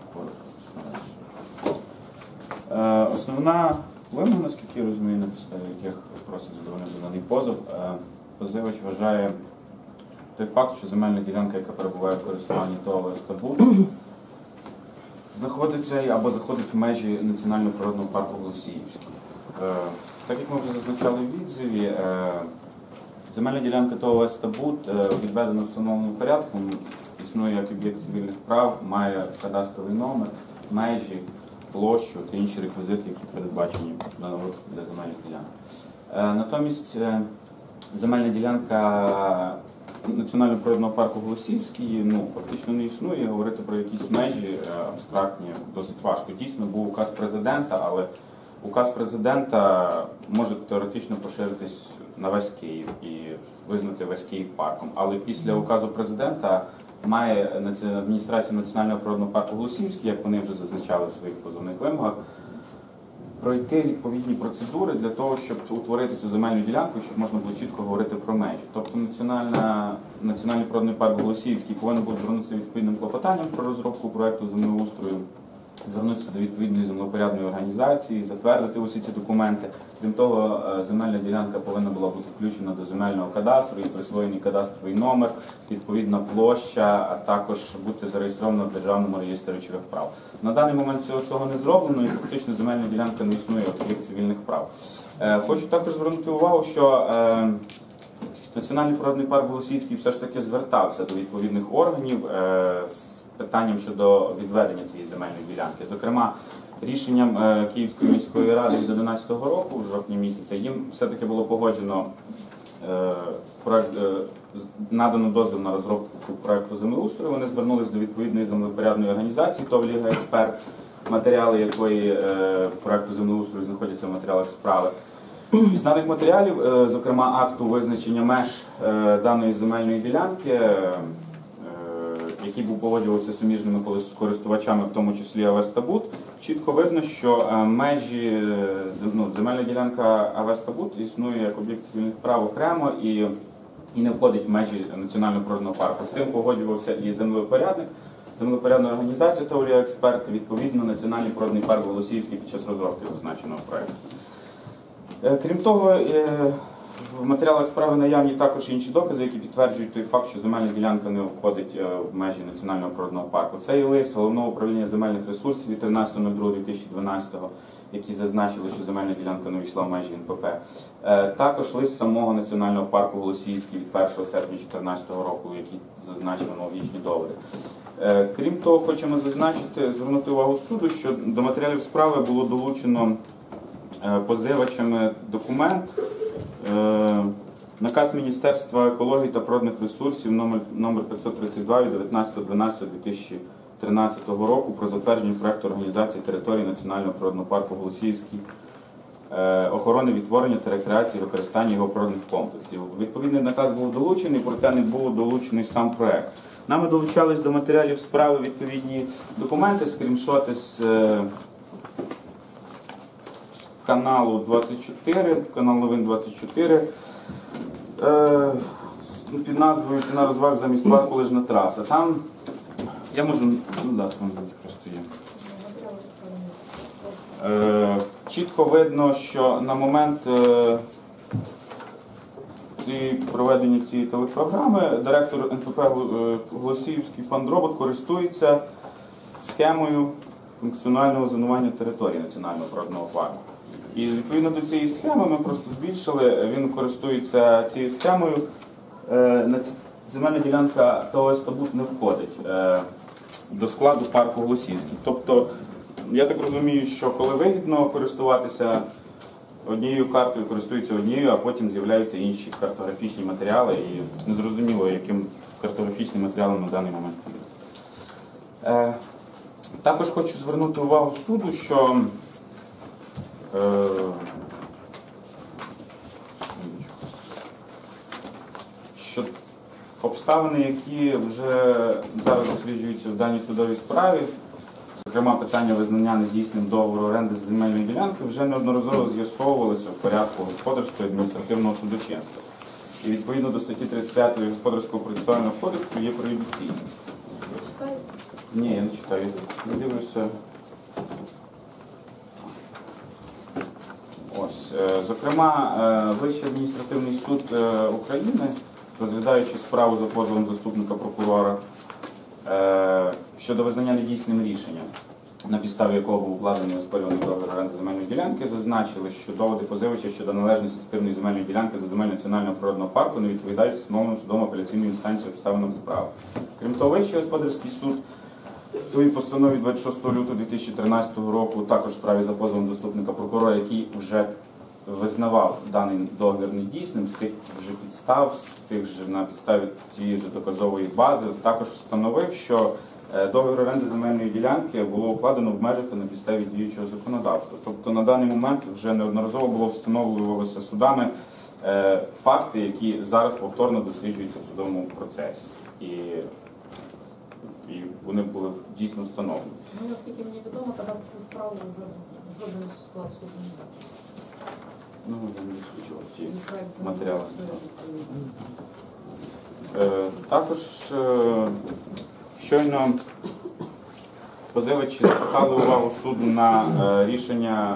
Основна вимога, наскільки я розумію, на підставі яких просить задовольнити даний позов, позивач вважає той факт, що земельна ділянка, яка перебуває в користуванні ТОВ «Авестабуд», знаходиться або заходить в межі Національного природного парку Голосіївський. Так як ми вже зазначали в відзиві, Земельна ділянка ТОВ «Стабут» відведена встановленим порядком, існує як об'єкт цивільних прав, має кадастровий номер, межі, площу та інші реквізити, які передбачені для земельних ділянок. Натомість земельна ділянка Національного природного парку Голосіївський фактично не існує, говорити про якісь межі абстрактні досить важко. Дійсно, був указ президента, але указ президента може теоретично поширитись на весь Київ і визнати весь Київ парком. Але після указу президента має адміністрація Національного природного парку Голосіївський, як вони вже зазначали в своїх позовних вимогах, пройти відповідні процедури для того, щоб утворити цю земельну ділянку, щоб можна було чітко говорити про межі. Тобто Національний природний парк Голосіївський повинен був звернутися відповідним клопотанням про розробку проєкту землеустрою, звернутися до відповідної землепорядної організації, затвердити усі ці документи. Крім того, земельна ділянка повинна була бути включена до земельного кадастру і присвоєний кадастровий номер, відповідна площа, а також бути зареєстрована в Державному реєстрі речових прав. На даний момент цього не зроблено і фактично земельна ділянка не існує як об'єкт цивільних прав. Хочу також звернути увагу, що Національний природний парк Голосіївський все ж таки звертався до відповідних органів з питанням щодо відведення цієї земельної ділянки. Зокрема, рішенням Київської міської ради від 2011 року, в жовтні місяці, їм все-таки було погоджено надано дозвіл на розробку проєкту землеустрою. Вони звернулися до відповідної землепорядної організації ТОВ «Ліга Експерт», матеріали якої проєкту землеустрою знаходяться в матеріалах справи. Із даних матеріалів, зокрема акту визначення меж даної земельної ділянки, який був погоджувався суміжними користувачами, в тому числі АВ «Стабут», чітко видно, що земельна ділянка АВ «Стабут» існує як об'єкт цивільних прав окремо і не входить в межі Національного природного парку. З цим погоджувався і землепорядна організація ТОВ «Ліга Експерт», відповідно Національний природний парк Голосіївський під час розробки зазначеного проєкту. Крім того, в матеріалах справи наявні також інші докази, які підтверджують той факт, що земельна ділянка не входить в межі Національного природного парку. Це і лист Головного управління земельних ресурсів від 13.02.2012, які зазначили, що земельна ділянка не увійшла в межі НПП. Також лист самого Національного парку Голосіївський від 1 серпня 2014 року, який зазначив аналогічні доводи. Крім того, хочемо звернути увагу суду, що до матеріалів справи було долучено позивачами документ, наказ Міністерства екології та природних ресурсів номер 532 від 19.12.2013 року про затвердження проєкту організації території Національного природного парку Голосіївський, охорони, відтворення та рекреації, використання його природних комплексів. Відповідний наказ був долучений, проте не був долучений сам проєкт. Нами долучались до матеріалів справи відповідні документи, скріншоти з каналу 24, канал новин 24, під назвою «Ціна розваг замість парку лижна траса». Там, я можу, просто є. Чітко видно, що на момент проведення цієї телепрограми директор НПП Голосіївський пан Дробот користується схемою функціонального зонування території Національного природного парку. І відповідно до цієї схеми ми просто збільшили, він користується цією схемою. Земельна ділянка ТОВ «Стабут» не входить до складу парку Голосіївський. Тобто, я так розумію, що коли вигідно користуватися однією картою, користуються однією, а потім з'являються інші картографічні матеріали, і незрозуміло, яким картографічним матеріалом на даний момент піде. Також хочу звернути увагу суду, що обставини, які вже зараз досліджуються в даній судовій справі, зокрема питання визнання недійсним договору оренди з земельної ділянки, вже неодноразово з'ясовувалися в порядку господарського і адміністративного судочинства. І відповідно до статті 35 Господарського процесуального кодексу є проїбіційні. Ні, я не читаю, я дивлюся. Ось, зокрема, Вищий адміністративний суд України, розглядаючи справу за позовом заступника прокурора щодо визнання недійсним рішення на підставі якого був укладений оспорюваний договір оренди земельної ділянки, зазначили, що доводи позивача щодо належності спірної земельної ділянки до земель національного природного парку не відповідають встановленим судом апеляційної інстанції обставинам справи. Крім того, Вищий господарський суд в своїй постанові 26 лютого 2013 року, також в справі за позовом заступника прокурора, який вже визнавав даний договір недійсним, з тих же підстав, з тих же на підставі тієї ж доказової бази, також встановив, що договір оренди земельної ділянки було укладено в межах та на підставі діючого законодавства. Тобто на даний момент вже неодноразово було встановлювалося судами факти, які зараз повторно досліджуються в судовому процесі. І вони були дійсно встановлені. Ну, наскільки мені відомо, кадастрову справу вже жоден склад суду не дав. Ну, я не досліджував ті І проект матеріали. закону. Також щойно позивачі звертали увагу суду на рішення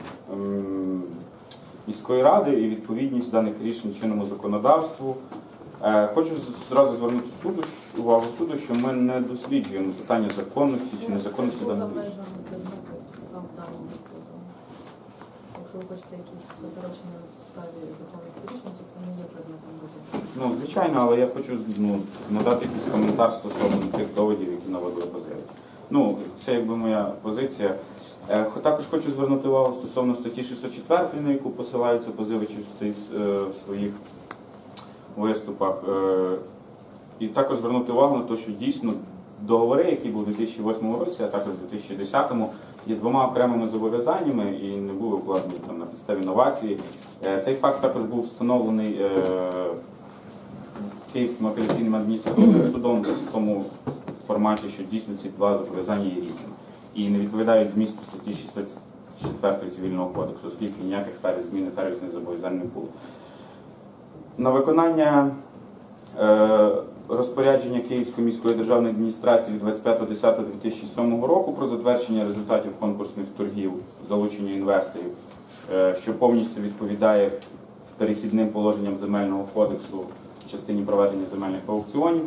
міської ради і відповідність даних рішень чинному законодавству. Хочу зразу звернути увагу суду, що ми не досліджуємо питання законності чи незаконності Поза даних рішень. межами предмету, там даному позову. Якщо ви хочете якісь заперечення на підставі законності рішень, то це не є предметом розгляду. Ну, звичайно, але я хочу надати якийсь коментар стосовно тих доводів, які наводили позивач. Ну, це якби моя позиція. Також хочу звернути увагу стосовно статті 604, на яку посилаються позивачі в своїх виступах. І також звернути увагу на те, що дійсно договори, які були у 2008 році, а також у 2010, є двома окремими зобов'язаннями і не були укладені там на підставі новації. Цей факт також був встановлений Київським апеляційним адміністративним судом в тому форматі, що дійсно ці два зобов'язання є різними і не відповідають змісту статті 604 Цивільного кодексу, оскільки ніяких змін тарифних зобов'язань не було. На виконання розпорядження Київської міської державної адміністрації від 25.10.2007 року про затвердження результатів конкурсних торгів, залучення інвесторів, що повністю відповідає перехідним положенням Земельного кодексу в частині проведення земельних аукціонів.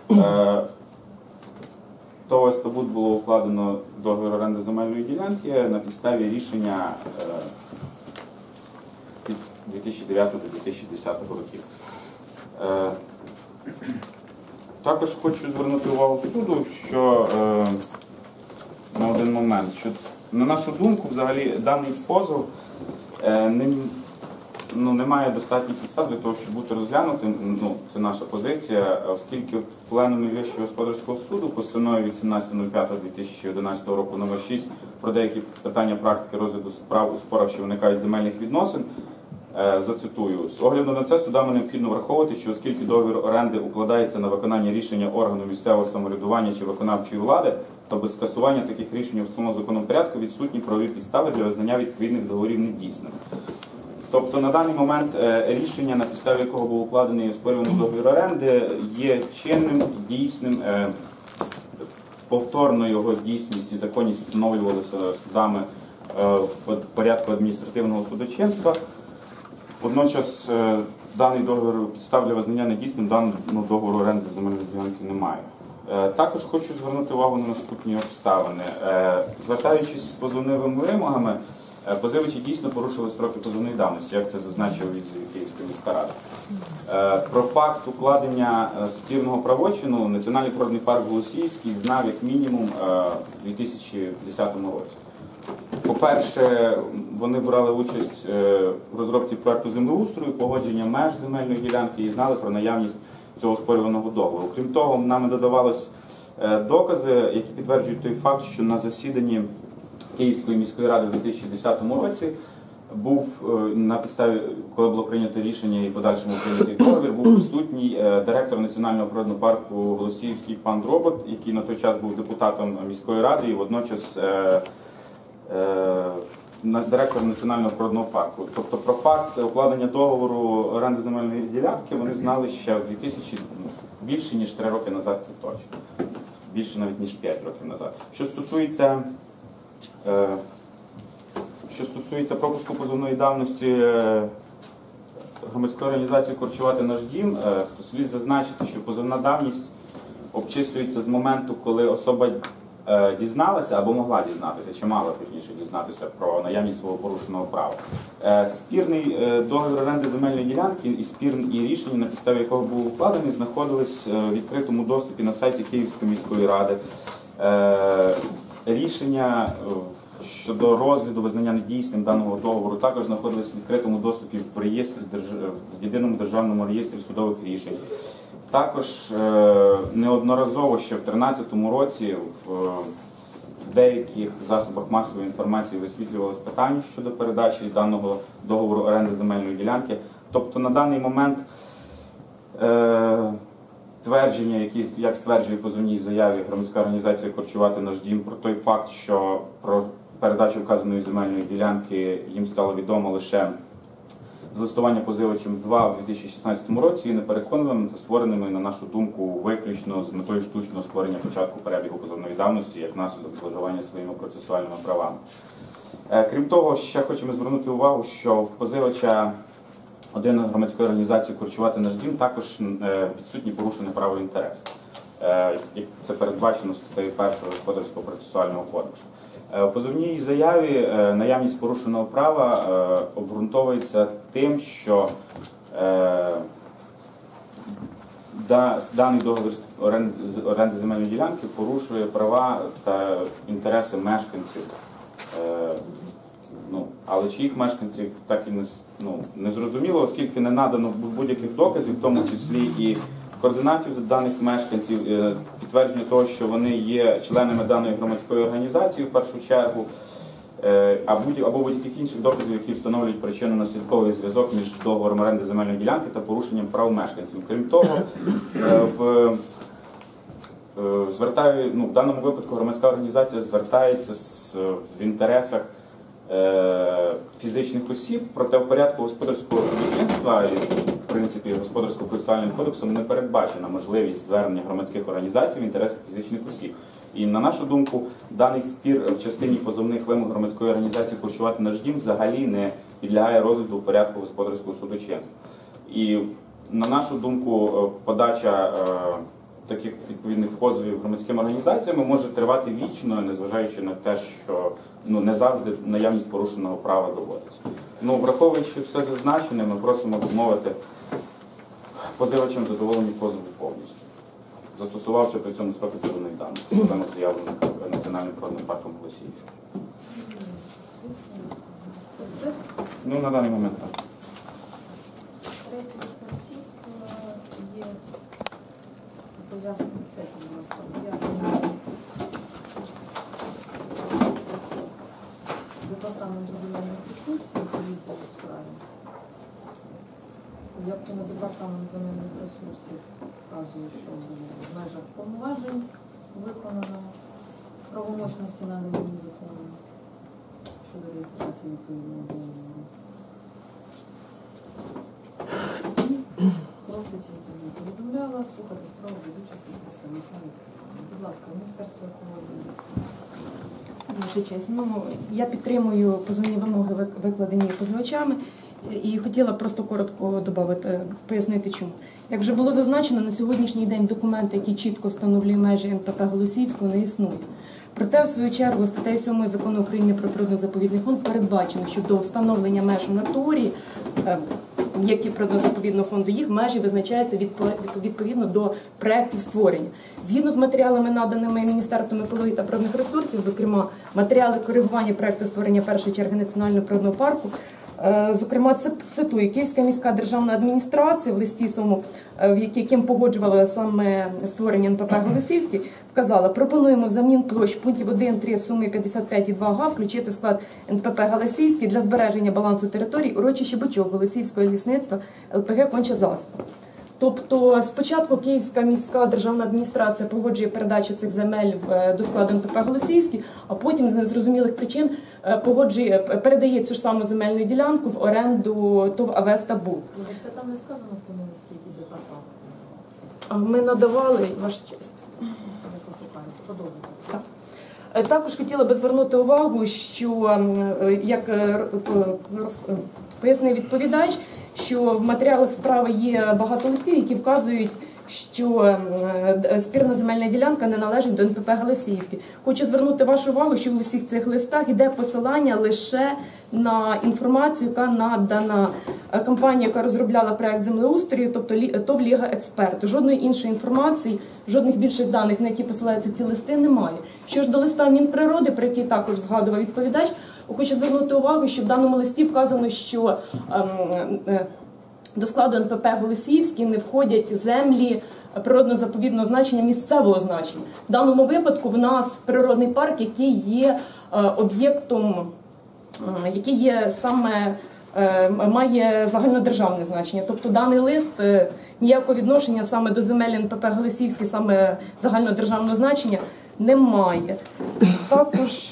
ТОВ «Стабут» було укладено договір оренди земельної ділянки на підставі рішення від 2009 до 2010 років. Також хочу звернути увагу суду, що на один момент, що на нашу думку, взагалі даний позов не має достатньо підстав для того, щоб бути розглянутим. Ну, це наша позиція, оскільки в пленумі Вищого господарського суду постанові від 17.05.2011 року номер 6 про деякі питання практики розгляду справ у спорах, що виникають з земельних відносин, зацитую, з огляду на це судами необхідно враховувати, що оскільки договір оренди укладається на виконання рішення органу місцевого самоврядування чи виконавчої влади, то без скасування таких рішень у встановленому законом порядку відсутні правові підстави для визнання відповідних договорів недійсними. Тобто на даний момент рішення, на підставі якого був укладений і оспорюваний договір оренди, є чинним, дійсним, повторно його дійсність і законність встановлювалися судами в порядку адміністративного судочинства. Водночас даний договір підстав для визнання недійсним даного договору оренди земельної ділянки немає. Також хочу звернути увагу на наступні обставини. Звертаючись з позовними вимогами, позивачі дійсно порушили строки позовної давності, як це зазначив відзив Київської міської ради. Про факт укладення спірного правочину Національний природний парк Голосіївський знав як мінімум у 2010 році. По-перше, вони брали участь в розробці проекту землеустрою, погодження меж земельної ділянки і знали про наявність цього оспорюваного договору. Крім того, нами додавались докази, які підтверджують той факт, що на засіданні Київської міської ради у 2010 році був на підставі, коли було прийнято рішення і подальшому прийнятий договір, був присутній директор Національного природного парку Голосіївський пан Дробот, який на той час був депутатом міської ради і водночас директор Національного природного парку. Тобто про факт укладення договору оренди земельної ділянки вони знали ще в 2000, більше ніж 3 роки назад, це точно. Більше навіть ніж 5 років назад. Що стосується пропуску позовної давності громадської організації «Корчувати наш дім», то слід зазначити, що позовна давність обчислюється з моменту, коли особа дізналася або могла дізнатися, чи мала точніше дізнатися про наявність свого порушеного права. Спірний договір оренди земельної ділянки і рішення, на підставі якого був укладений, знаходились в відкритому доступі на сайті Київської міської ради. Рішення щодо розгляду визнання недійсним даного договору також знаходились в відкритому доступі в єдиному державному реєстрі судових рішень. Також неодноразово ще в 2013 році в деяких засобах масової інформації висвітлювалось питання щодо передачі даного договору оренди земельної ділянки. Тобто на даний момент твердження, які, як стверджує в позовній заяві громадська організація «Корчувати наш дім», про той факт, що про передачу вказаної земельної ділянки їм стало відомо лише з листування позивачем 2 у 2016 році, є непереконливими та створеними, на нашу думку, виключно з метою штучного створення початку перебігу позовної давності як наслідок зловживання своїми процесуальними правами. Крім того, ще хочемо звернути увагу, що в позивача один громадської організації «Корчувати наш дім» також відсутні порушене право інтерес. Як це передбачено статтею 1 Господарського процесуального кодексу. У позовній заяві наявність порушеного права обґрунтовується тим, що даний договір оренди земельної ділянки порушує права та інтереси мешканців. Але чиїх мешканців так і не зрозуміло, оскільки не надано будь-яких доказів, в тому числі і координатів даних мешканців, підтвердження того, що вони є членами даної громадської організації в першу чергу, або будь-яких інших доказів, які встановлюють причинно-наслідковий зв'язок між договором оренди земельної ділянки та порушенням прав мешканців. Крім того, в даному випадку громадська організація звертається в інтересах фізичних осіб, проте в порядку господарського судочинства і в принципі господарсько процесуальним кодексом не передбачена можливість звернення громадських організацій в інтересах фізичних осіб. І на нашу думку, даний спір в частині позовних вимог громадської організації «Корчувати наш дім» взагалі не підлягає розгляду в порядку господарського судочинства. І на нашу думку, подача таких відповідних позовів громадськими організаціями може тривати вічно, незважаючи на те, що не завжди наявність порушеного права доводиться. Враховуючи все зазначене, ми просимо відмовити позивачам задоволені позову повністю, застосувавши при цьому строки позовної давності, вимог заявлених Національним природним парком Голосіївський. На даний момент так. Третій осіб є пов'язаний з цим, у нас пов'язаний департамент земельних ресурсів поліції у справі. Як на департамент земельних ресурсів вказує, що в межах повноважень виконано правомочності надані законом щодо реєстрації відповідного договору. Просить, повідомляла, слухати справу без участі представника. Будь ласка, Міністерство екології. Ваша честь, я підтримую позовні вимоги, викладені позивачами, і хотіла просто коротко пояснити чому. Як вже було зазначено, на сьогоднішній день документи, які чітко встановлюють межі НПП Голосіївського, не існують. Проте, в свою чергу, статтею 7 Закону України про природно-заповідний фонд передбачено, що до встановлення меж в натурі, об'єктів природно-заповідного фонду, їх межі визначаються відповідно до проєктів створення. Згідно з матеріалами, наданими Міністерством екології та природних ресурсів, зокрема, матеріали коригування проєкту створення першої черги національного природного парку, зокрема, це цитую, Київська міська державна адміністрація в листі своєму, яким погоджувала саме створення НПП Голосіївський, вказала, пропонуємо взамін площ пунктів 1-3 суми 55,2 га включити в склад НПП Голосіївський для збереження балансу територій урочище Бичок Голосіївського лісництва ЛПГ Конча Заспа. Тобто спочатку Київська міська державна адміністрація погоджує передачу цих земель до складу НПП Голосіївський, а потім з незрозумілих причин передає цю ж саму земельну ділянку в оренду ТОВ «Авеста Буд». Це там не сказано в Хмельницькій департамент. Ми надавали, ваша честь. Я пошукаю. Продовжуйте. Так. Також хотіла би звернути увагу, що, як пояснив відповідач, що в матеріалах справи є багато листів, які вказують, що спірна земельна ділянка не належить до НПП Голосіївський. Хочу звернути вашу увагу, що у всіх цих листах йде посилання лише на інформацію, яка надана компанії, яка розробляла проект землеустрою, тобто ТОВ «Ліга Експерт». Жодної іншої інформації, жодних більших даних, на які посилаються ці листи, немає. Що ж до листа Мінприроди, про який також згадував відповідач, хочу звернути увагу, що в даному листі вказано, що до складу НПП Голосіївський не входять землі природно-заповідного значення місцевого значення. В даному випадку в нас природний парк, який є об'єктом, який є саме має загальнодержавне значення. Тобто даний лист ніякого відношення саме до земель НПП Голосіївський, саме загальнодержавного значення, не має. Також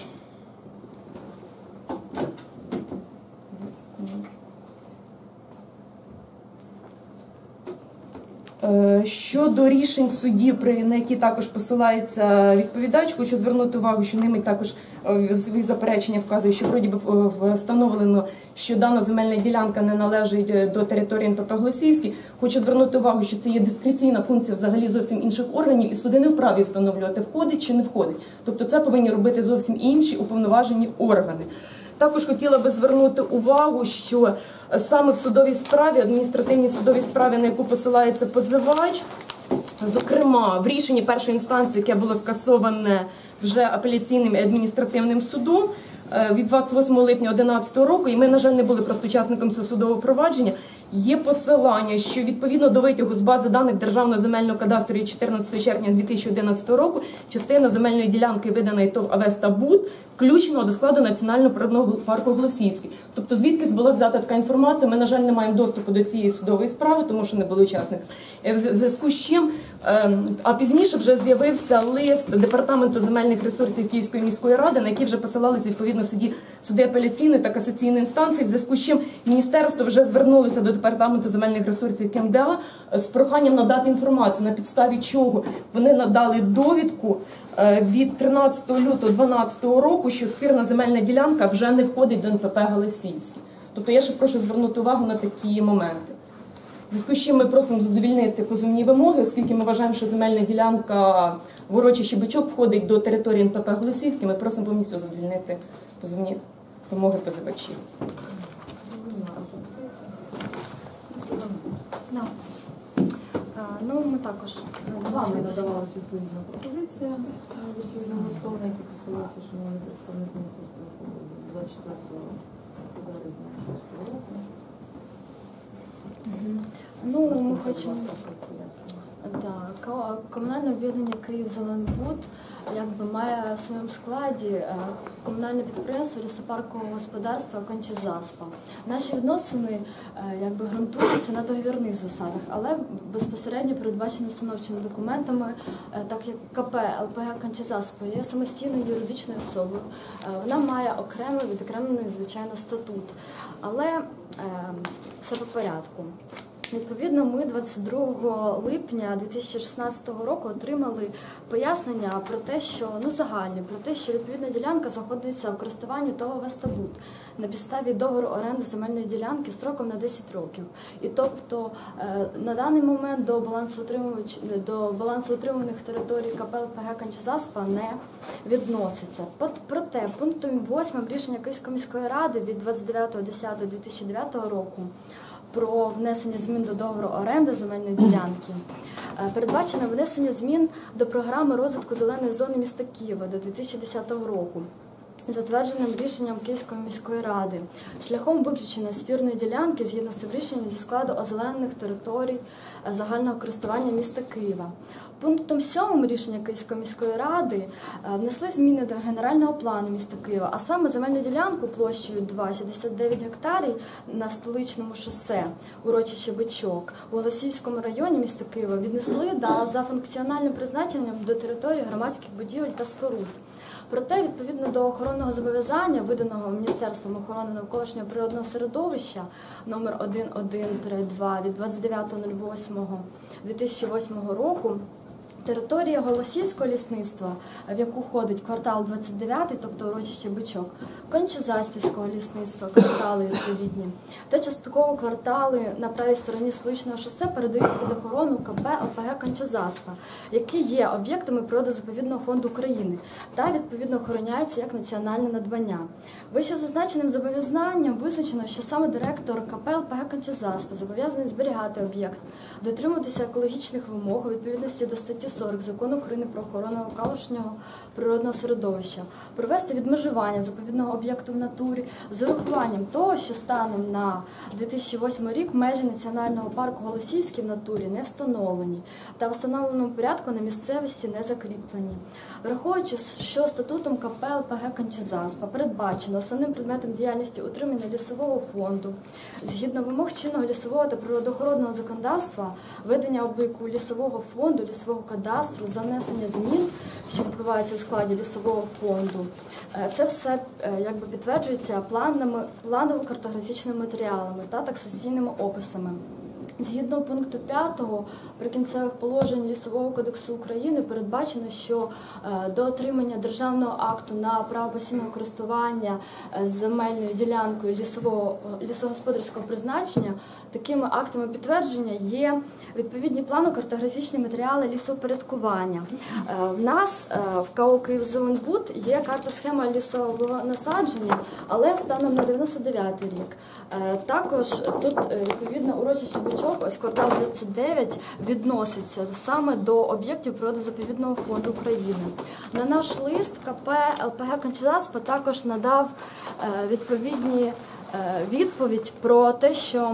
щодо рішень судів, на які також посилається відповідач, хочу звернути увагу, що ними також свої заперечення вказує, що вроді би встановлено, що дана земельна ділянка не належить до території НПП Голосіївський. Хочу звернути увагу, що це є дискреційна функція взагалі зовсім інших органів, і суди не вправі встановлювати, входить чи не входить. Тобто це повинні робити зовсім інші уповноважені органи. Також хотіла би звернути увагу, що саме в судовій справі, адміністративній судовій справі, на яку посилається позивач, зокрема в рішенні першої інстанції, яке було скасоване вже апеляційним і адміністративним судом від 28 липня 2011 року, і ми, на жаль, не були просто учасником цього судового провадження, є посилання, що відповідно до витягу з бази даних Державного земельного кадастру від 14 червня 2011 року частина земельної ділянки, виданої ТОВ «Авеста Буд», включено до складу Національного природного парку Голосіївський. Тобто звідкись була взята така інформація, ми, на жаль, не маємо доступу до цієї судової справи, тому що не були учасниками. В зв'язку з чим, а пізніше вже з'явився лист Департаменту земельних ресурсів Київської міської ради, на який вже посилались відповідно суди апеляційної та касаційної інстанції, в зв'язку з чим міністерство вже звернулося до Департаменту земельних ресурсів КМДА з проханням надати інформацію, на підставі чого вони надали довідку від 13 лютого 2012 року, що спірна земельна ділянка вже не входить до НПП Голосіївський. Тобто я ще прошу звернути увагу на такі моменти. В зв'язку з чим ми просимо задовільнити позовні вимоги, оскільки ми вважаємо, що земельна ділянка в урочищі Бичок входить до території НПП Голосіївський, ми просимо повністю задовільнити позовні вимоги позивачів. Да. Ну, ми також Вам не надавалася відповідна пропозиція відповідного сторони, які посилалися, що вони представник Міністерства 24 березня 2006 року. Ну, ми хочемо. Да, комунальне об'єднання «Київзеленбуд» якби має в своєму складі комунальне підприємство лісопаркового господарства «Кончезаспа». Наші відносини якби ґрунтуються на договірних засадах, але безпосередньо передбачені установчими документами, так як КП ЛПГ «Кончезаспа» є самостійною юридичною особою. Вона має окремий, відокремлений, звичайно, статут, але все по порядку. Відповідно, ми 22 липня 2016 року отримали пояснення про те, що загальні, про те, що відповідна ділянка знаходиться в користуванні ТОВ «Авеста Буд» на підставі договору оренди земельної ділянки строком на 10 років. І тобто на даний момент до балансоутримуваних територій КП ЛПГ «Кончезаспа» не відноситься. Проте пунктом 8 рішення Київської міської ради від 29.10.2009 року про внесення змін до договору оренди земельної ділянки передбачено внесення змін до програми розвитку зеленої зони міста Києва до 2010 року, затвердженим рішенням Київської міської ради, шляхом виключення спірної ділянки згідно з цим рішенням зі складу озеленених територій загального користування міста Києва. Пунктом 7 рішення Київської міської ради внесли зміни до генерального плану міста Києва, а саме земельну ділянку площею 2,69 гектарів на Столичному шосе, урочище Бичок, у Голосіївському районі міста Києва віднесли за функціональним призначенням до території громадських будівель та споруд. Проте, відповідно до охоронного зобов'язання, виданого Міністерством охорони навколишнього природного середовища номер 11-2 від 29.08.2008 року, Територія Голосіївського лісництва, в яку входить квартал 29, тобто урочище Бичок, Кончезаспівського лісництва, квартали відповідні, та частково квартали на правій стороні Столичного шосе передають під охорону КП ЛПГ Кончезаспа, які є об'єктами природозаповідного фонду України та відповідно охороняються як національне надбання. Вище зазначеним зобов'язанням визначено, що саме директор КП ЛПГ Кончезаспа зобов'язаний зберігати об'єкт, дотримуватися екологічних вимог у відповідності до статті 40 Закону України про охорону навколишнього природного середовища, провести відмежування заповідного об'єкту в натурі з урахуванням того, що станом на 2008 рік межі національного парку Голосіївський в натурі не встановлені та в встановленому порядку на місцевості не закріплені. Враховуючи, що статутом КП ЛПГ Кончезаспа передбачено основним предметом діяльності утримання лісового фонду, згідно вимог чинного лісового та природоохоронного законодавства, ведення обліку лісового фонду, лісового кадастру, занесення змін, що відбуваються у складі лісового фонду, це все якби підтверджується планово-картографічними матеріалами та таксаційними описами. Згідно пункту 5 Прикінцевих положень Лісового кодексу України передбачено, що до отримання державного акту на право постійного користування земельною ділянкою лісогосподарського призначення такими актами підтвердження є відповідні плано-картографічні матеріали лісопорядкування. В нас в КО «Київзеленбуд» є карта-схема лісового насадження, але станом на 99 рік. Також тут відповідно урочище Бичок, ось квартал 29, відноситься саме до об'єктів природозаповідного фонду України. На наш лист КП ЛПГ Кончезаспа також надав відповідні відповідь про те, що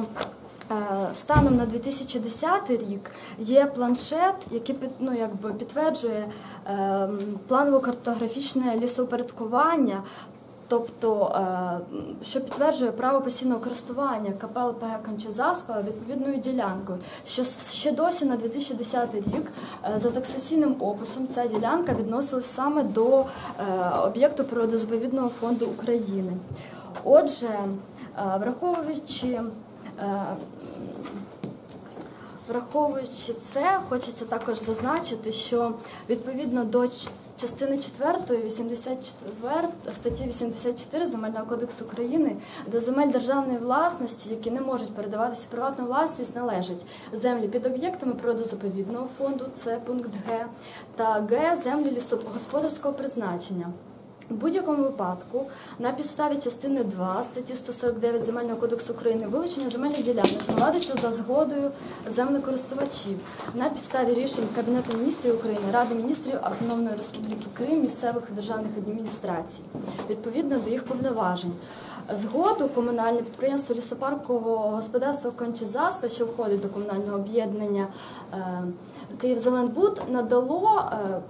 станом на 2010 рік є планшет, який підтверджує планово-картографічне лісопорядкування, тобто, що підтверджує право постійного користування КП ЛПГ Кончезаспа відповідною ділянкою, що ще досі на 2010 рік за таксаційним описом ця ділянка відносилась саме до об'єкту природозаповідного фонду України. Отже, враховуючи це, хочеться також зазначити, що відповідно до частини 4 статті 84 Земельного кодексу України до земель державної власності, які не можуть передаватися у приватну власність, належать землі під об'єктами природозаповідного фонду, це пункт Г, та Г – землі лісогосподарського призначення. У будь-якому випадку на підставі частини 2 статті 149 Земельного кодексу України вилучення земельних ділянок проводиться за згодою землекористувачів на підставі рішень Кабінету міністрів України, Ради міністрів Автономної Республіки Крим, місцевих державних адміністрацій, відповідно до їх повноважень. Згоду комунальне підприємство лісопаркового господарства Кончезаспа, що входить до комунального об'єднання «Київзеленбуд», надало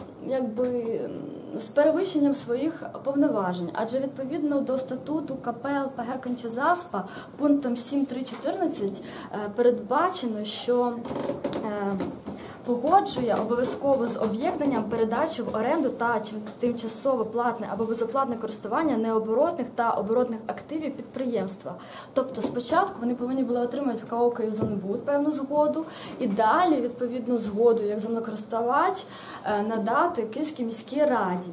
з перевищенням своїх повноважень, адже відповідно до статуту КП ЛПГ Кончезаспа пунктом 7.3.14 передбачено, що погоджує обов'язково з об'єднанням передачу в оренду та тимчасово платне або безоплатне користування необоротних та оборотних активів підприємства. Тобто спочатку вони повинні були отримати в КО «Київзеленбуд» певну згоду і далі, відповідно, згоду як землекористувач надати Київській міській раді.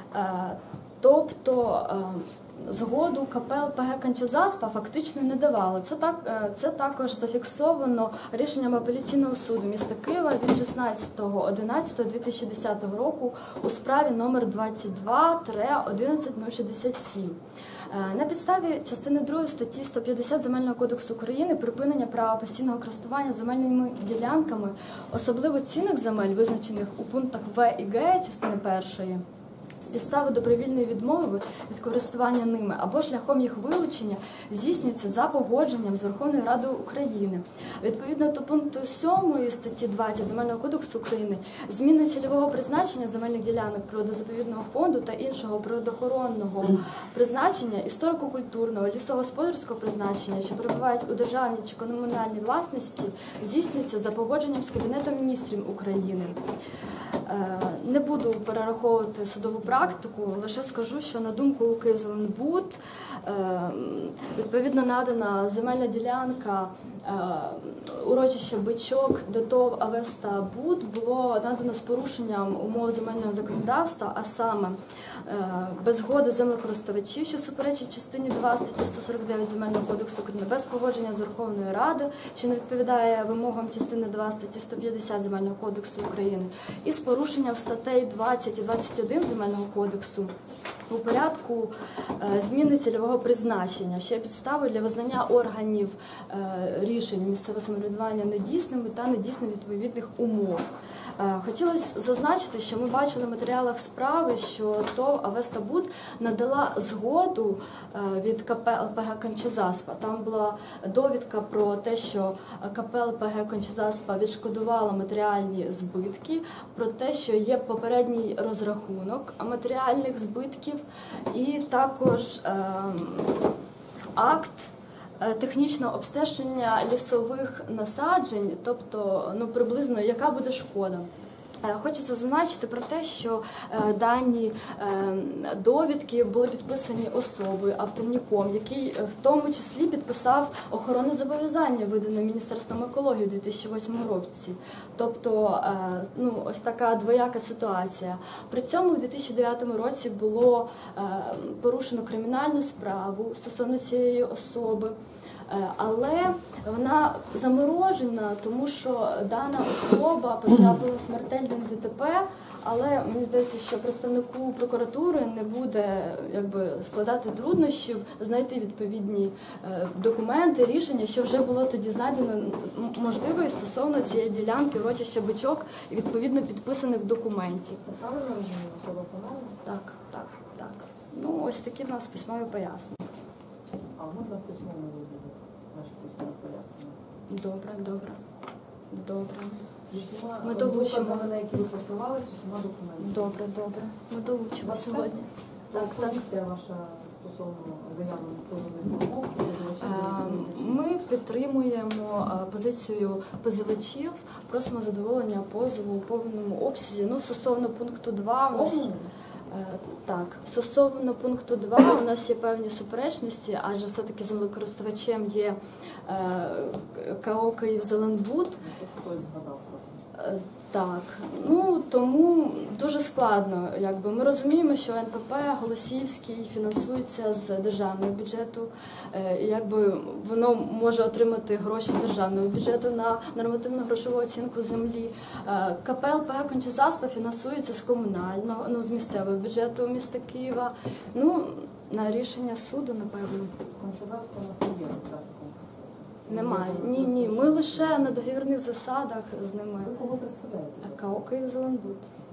Тобто згоду КП ЛПГ Кончезаспа фактично не давало. Це також зафіксовано рішенням апеляційного суду міста Києва від 16.11.2010 року у справі номер 22-11067. На підставі частини 2 статті 150 Земельного кодексу України припинення права постійного користування земельними ділянками, особливо цінних земель, визначених у пунктах В і Г частини 1, з підстави добровільної відмови від користування ними або шляхом їх вилучення здійснюється за погодженням з Верховною Радою України. Відповідно до пункту 7 статті 20 Земельного кодексу України зміна цільового призначення земельних ділянок природозаповідного фонду та іншого природоохоронного призначення, історико-культурного, лісогосподарського призначення, що перебувають у державній чи комунальній власності, здійснюється за погодженням з Кабінетом міністрів України. Не буду перераховувати судову практику, лише скажу, що на думку «Київзеленбуд» відповідно надана земельна ділянка урочище Бичок до ТОВ «Авеста Буд» було надано з порушенням умов земельного законодавства, а саме без згоди землекористувачів, що суперечить частині 2 статті 149 Земельного кодексу України, без погодження з Верховною Радою, що не відповідає вимогам частини 2 статті 150 Земельного кодексу України, і з порушенням статей 20 і 21 Земельного кодексу у порядку зміни цільового призначення, що є підставою для визнання органів рішень місцевого самоврядування недійсними та недійсними відповідних умов. Хотілося зазначити, що ми бачили в матеріалах справи, що ТОВ «Авеста Буд» надала згоду від КП ЛПГ «Кончезаспа». Там була довідка про те, що КП ЛПГ «Кончезаспа» відшкодувала матеріальні збитки, про те, що є попередній розрахунок матеріальних збитків і також акт технічного обстеження лісових насаджень, тобто приблизно яка буде шкода. Хочеться зазначити про те, що дані довідки були підписані особою, автівником, який в тому числі підписав охоронне зобов'язання, видане Міністерством екології у 2008 році. Тобто, ось така двояка ситуація. При цьому у 2009 році було порушено кримінальну справу стосовно цієї особи. Але вона заморожена, тому що дана особа потрапила в смертельне ДТП, але мені здається, що представнику прокуратури не буде складати труднощів знайти відповідні документи, рішення, що вже було тоді знайдено можливо стосовно цієї ділянки урочища Бичок і відповідно підписаних документів. Правильно розумію, особа померла? Так. Ось такі в нас письмові пояснення. А можна в письмовому вигляді наші письмові пояснення? Добре. Ми долучимо. доказами, на які ви посилались, усіма документами. Добре. Ми долучимо Все? сьогодні. Позиція ваша стосовно заявлених позовних вимог? Ми підтримуємо позицію позивачів, просимо задоволення позову у повному обсязі. Стосовно пункту 2 у нас... Так, стосовно пункту 2 у нас є певні суперечності, адже все-таки землекористувачем є КО «Київзеленбуд». Хтось згадав про це. Так, тому дуже складно. Ми розуміємо, що НПП Голосіївський фінансується з державного бюджету, і воно може отримати гроші з державного бюджету на нормативно-грошову оцінку землі. КП ЛПГ «Кончезаспа» фінансується з комунального, з місцевого бюджету міста Києва. На рішення суду, напевно. Кончезаспа у нас не є учасником процесу. Немає. Ні. Ми лише на договірних засадах з ними. Ви кого представляєте? КО «Київзеленбуд».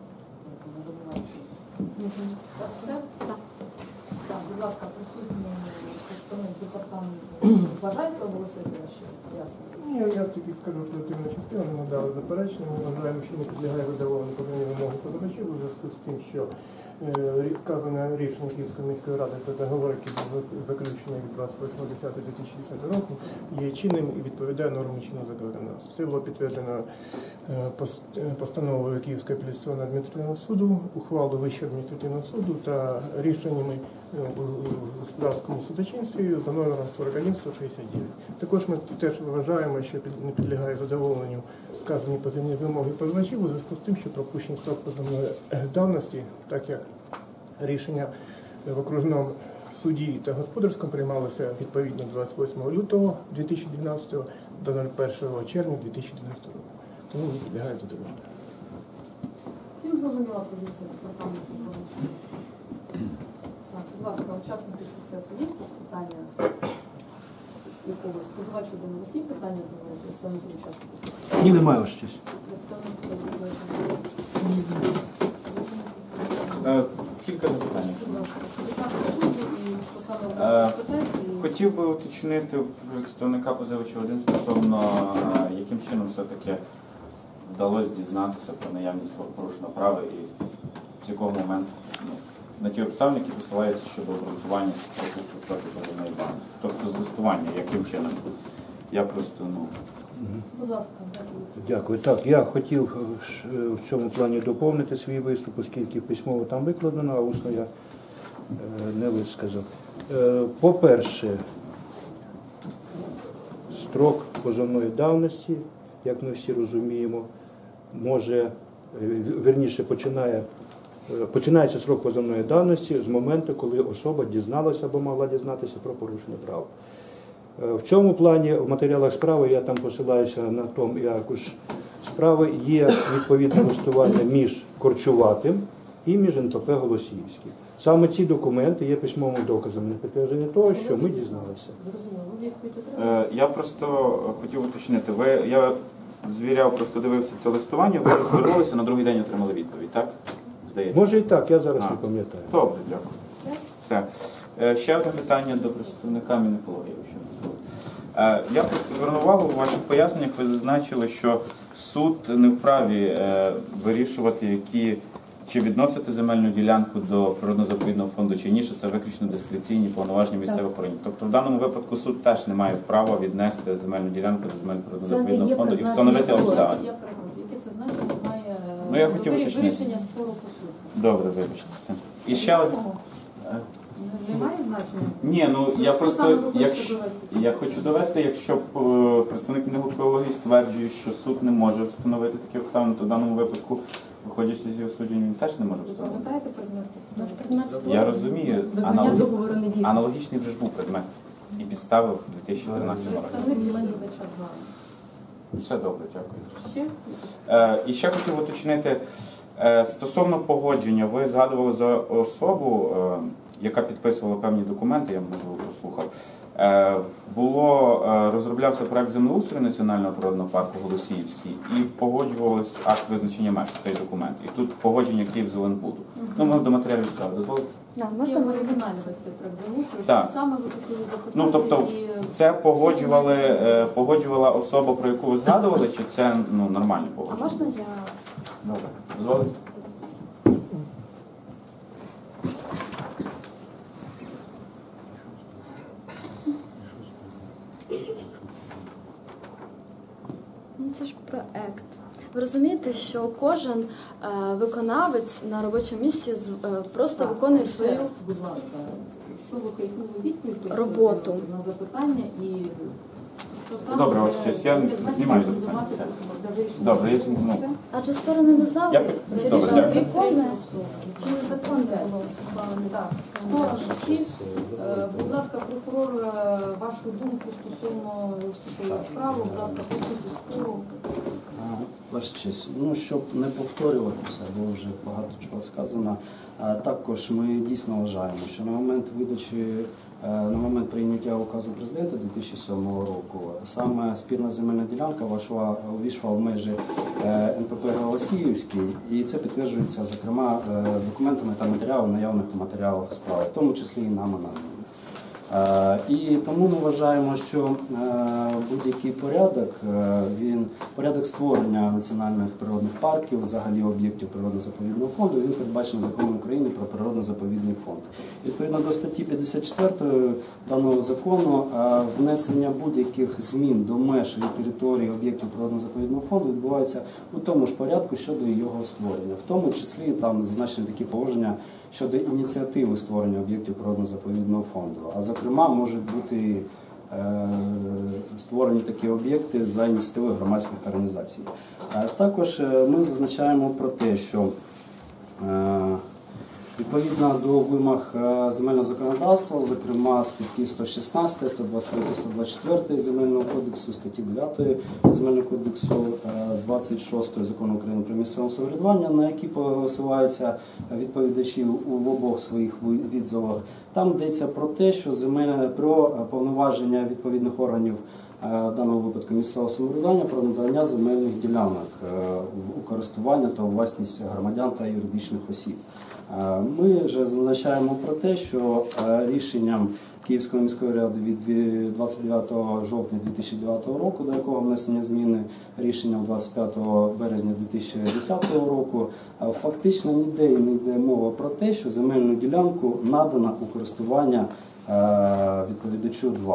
Так, все? Так. Так, будь ласка, присутні представник департаменту. Бажаєте оголосити ваші пояснення? Я тільки скажу, що активна частина ми надали заперечення. Ми вважаємо, що не підлягає видаванню позовні вимоги подавачів у зв'язку з тим, що вказане рішення Київської міської ради та договор, який був заключений від 28.10.2010 року, є чинним і відповідає нормам чинного законодавства. Це було підтверджено постановою Київського апеляційного адміністративного суду, ухвалою Вищого адміністративного суду та рішеннями у господарському судочинстві за номером 41169. Також ми теж вважаємо, що не підлягає задоволенню вказані позовні вимоги позивачів у зв'язку з тим, що пропущений строк позовної давності, так як рішення в окружному суді та господарському приймалося відповідно 28 лютого 2012 до 01 червня 2012 року. Тому не підлягає задоволенню. Всім зрозуміла позиція департаменту. Так, будь ласка, учасники процесу є якісь питання у когось? Позивач один, у вас є питання до представників учасників? Ні, немає ось щось. Кілька запитань. Будь ласка, і що саме ви питаєте? Хотів би уточнити в представника позивача один стосовно, яким чином все-таки вдалося дізнатися про наявність порушеного права і з якого моменту, на ті обставини, які посилаються щодо обґрунтування строку позовної бази. Тобто з листування, яким чином. Я просто, Будь ласка, дякую. Дякую. Так, я хотів в цьому плані доповнити свій виступ, оскільки письмово там викладено, а усно я не висказав. По-перше, строк позовної давності, як ми всі розуміємо, починається строк позовної давності з моменту, коли особа дізналася або могла дізнатися про порушення прав. В цьому плані в матеріалах справи, я там посилаюся на тому аркуш справи, є відповідне листування між Корчуватим і між НПП Голосіївський. Саме ці документи є письмовим доказом на підтвердження того, що ми дізналися. Зрозуміло. Ви відповідь отримали? Я просто хотів уточнити. Я звіряв, просто дивився це листування, ви звернулися, на другий день отримали відповідь, так? Здається. Може і так, я зараз не пам'ятаю. Добре, дякую. Все. Ще одне питання до представника Мінекології. Я просто звернув увагу, у ваших поясненнях ви зазначили, що суд не вправі вирішувати, чи відносити земельну ділянку до природно-заповідного фонду, чи ні, що це виключно дискреційні повноваження місцевих органів. Тобто в даному випадку суд теж не має права віднести земельну ділянку до земель природно-заповідного фонду і встановити обставини. Я перепрошую, яке це значення має Я хотів до уточнити. вирішення спору по суду? Добре, вибачте. Все. І ще одне. Немає значення? Ні, я Що просто, саме ви хочете довести? я хочу довести, якщо представник Мінекології стверджує, що суд не може встановити такі обставини, то в даному випадку, виходячи з його судження, він теж не може Ви встановити. пам'ятаєте предмет? У нас предмет спору. Я розумію, Визнання договору не дійсним. аналогічний вже ж був предмет і підстави в 2014 році. Представник відповідача з вами. Все добре, дякую. Ще? І ще хотів уточнити, стосовно погодження, ви згадували за особу, яка підписувала певні документи, я можливо прослухав. Розроблявся проект землеустрою Національного природного парку Голосіївський і погоджувався акт визначення меж, цей документ. І тут погодження Київзеленбуду. Ми до матеріалів справи дозволите? Да, Є можна в оригіналі весь цей проект залучую, Так. що саме ви хотіли запитати? Тобто і... це погоджувала особа, про яку ви згадували, чи це нормальне А погодження? можна я? Добре. Дозволите? Це ж проект. Ви розумієте, що кожен виконавець на робочому місці просто Так, виконує ще свою раз, будь ласка, якщо ви яку ви відповідь хочете роботу на запитання і що саме Добре, це ваш честь, я значення знімаю буде запитання. мати Все. для вирішення Добре, я цього? зніму. Це? адже сторони не знали, чи Добре, рішення дякую. законне, Все. чи незаконне було. Так, сторони всі. Будь ласка, прокурор, вашу думку стосовно судової справи, будь ласка, по суті спору. Ваша честь, щоб не повторюватися, бо вже багато чого сказано, також ми дійсно вважаємо, що на момент прийняття указу президента 2007 року саме спірна земельна ділянка увійшла в межі НПП Голосіївський, і це підтверджується, зокрема, документами та матеріалами, наявних в матеріалах справи, в тому числі і нами наданими. І тому ми вважаємо, що будь-який порядок створення національних природних парків, взагалі об'єктів природно-заповідного фонду, він передбачений законом України про природно-заповідний фонд. Відповідно до статті 54 даного закону, внесення будь-яких змін до меж і території об'єктів природно-заповідного фонду відбувається у тому ж порядку щодо його створення. В тому числі там зазначені такі положення щодо ініціативи створення об'єктів природно-заповідного фонду. А зокрема, можуть бути створені такі об'єкти за ініціативою громадських організацій. Також ми зазначаємо про те, що відповідно до вимог земельного законодавства, зокрема статті 116, 123, 124 Земельного кодексу, статті 9 Земельного кодексу, 26 Закону України про місцеве самоврядування, на які посилаються відповідачі в обох своїх відзовах, там йдеться про те, що про повноваження відповідних органів, в даному випадку місцевого самоврядування, про надання земельних ділянок у користування та у власність громадян та юридичних осіб. Ми вже зазначаємо про те, що рішенням Київської міської ради від 29 жовтня 2009 року, до якого внесені зміни рішенням 25 березня 2010 року, фактично ніде не йде мова про те, що земельну ділянку надано у користування відповідачу 2.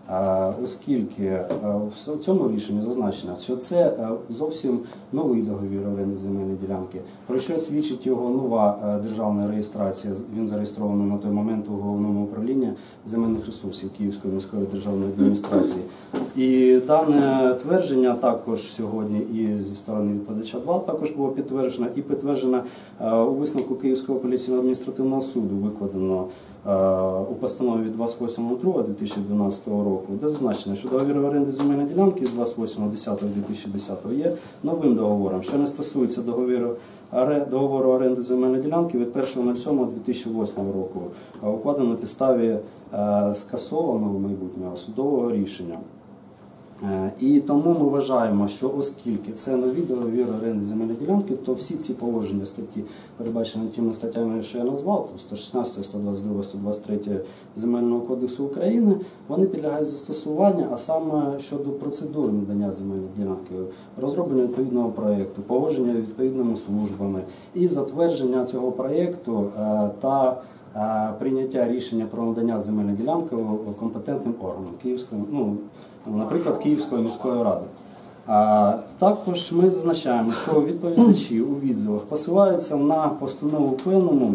Оскільки в цьому рішенні зазначено, що це зовсім новий договір оренди земельної ділянки, про що свідчить його нова державна реєстрація. Він зареєстрований на той момент у Головному управлінні земельних ресурсів Київської міської державної адміністрації. І дане твердження також сьогодні і зі сторони відповідача 2 також було підтверджено, і підтверджено у висновку Київського апеляційного адміністративного суду, викладено у постанові від 28.02.2012 року, де зазначено, що договір оренди земельної ділянки з 28.10.2010 є новим договором, що не стосується договору оренди земельної ділянки від 1.07.2008 року, укладено на підставі скасованого майбутнього судового рішення. І тому ми вважаємо, що оскільки це новий договір оренди земельної ділянки, то всі ці положення статті, передбачені тими статтями, що я назвав, 116, 122, 123 Земельного кодексу України, вони підлягають застосуванню, а саме щодо процедури надання земельної ділянки, розроблення відповідного проєкту, погодження відповідними службами і затвердження цього проєкту та прийняття рішення про надання земельної ділянки компетентним органом Київської, наприклад, Київської міської ради. Також ми зазначаємо, що відповідачі у відзивах посилаються на постанову Пленуму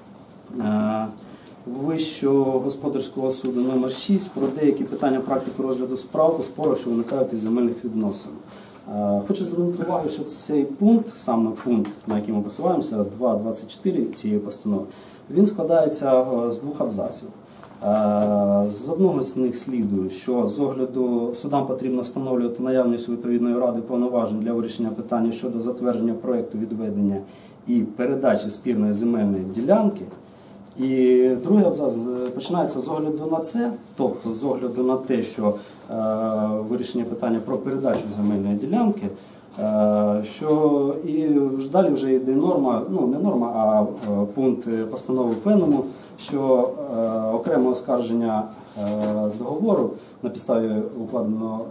Вищого господарського суду номер 6 про деякі питання практики розгляду справ у спорах, що виникають із земельних відносин. Хочу звернути увагу, що цей пункт, саме пункт, на який ми посилаємося, 2.24 цієї постанови, він складається з 2 абзаців. З одного з них слідує, що з огляду судам потрібно встановлювати наявність відповідної ради повноважень для вирішення питання щодо затвердження проєкту відведення і передачі спірної земельної ділянки. І другий абзац починається з огляду на це, тобто з огляду на те, що вирішення питання про передачу земельної ділянки, що і далі вже йде норма, не норма, а пункт постанови Пленуму, що окреме оскарження договору на підставі укладеного,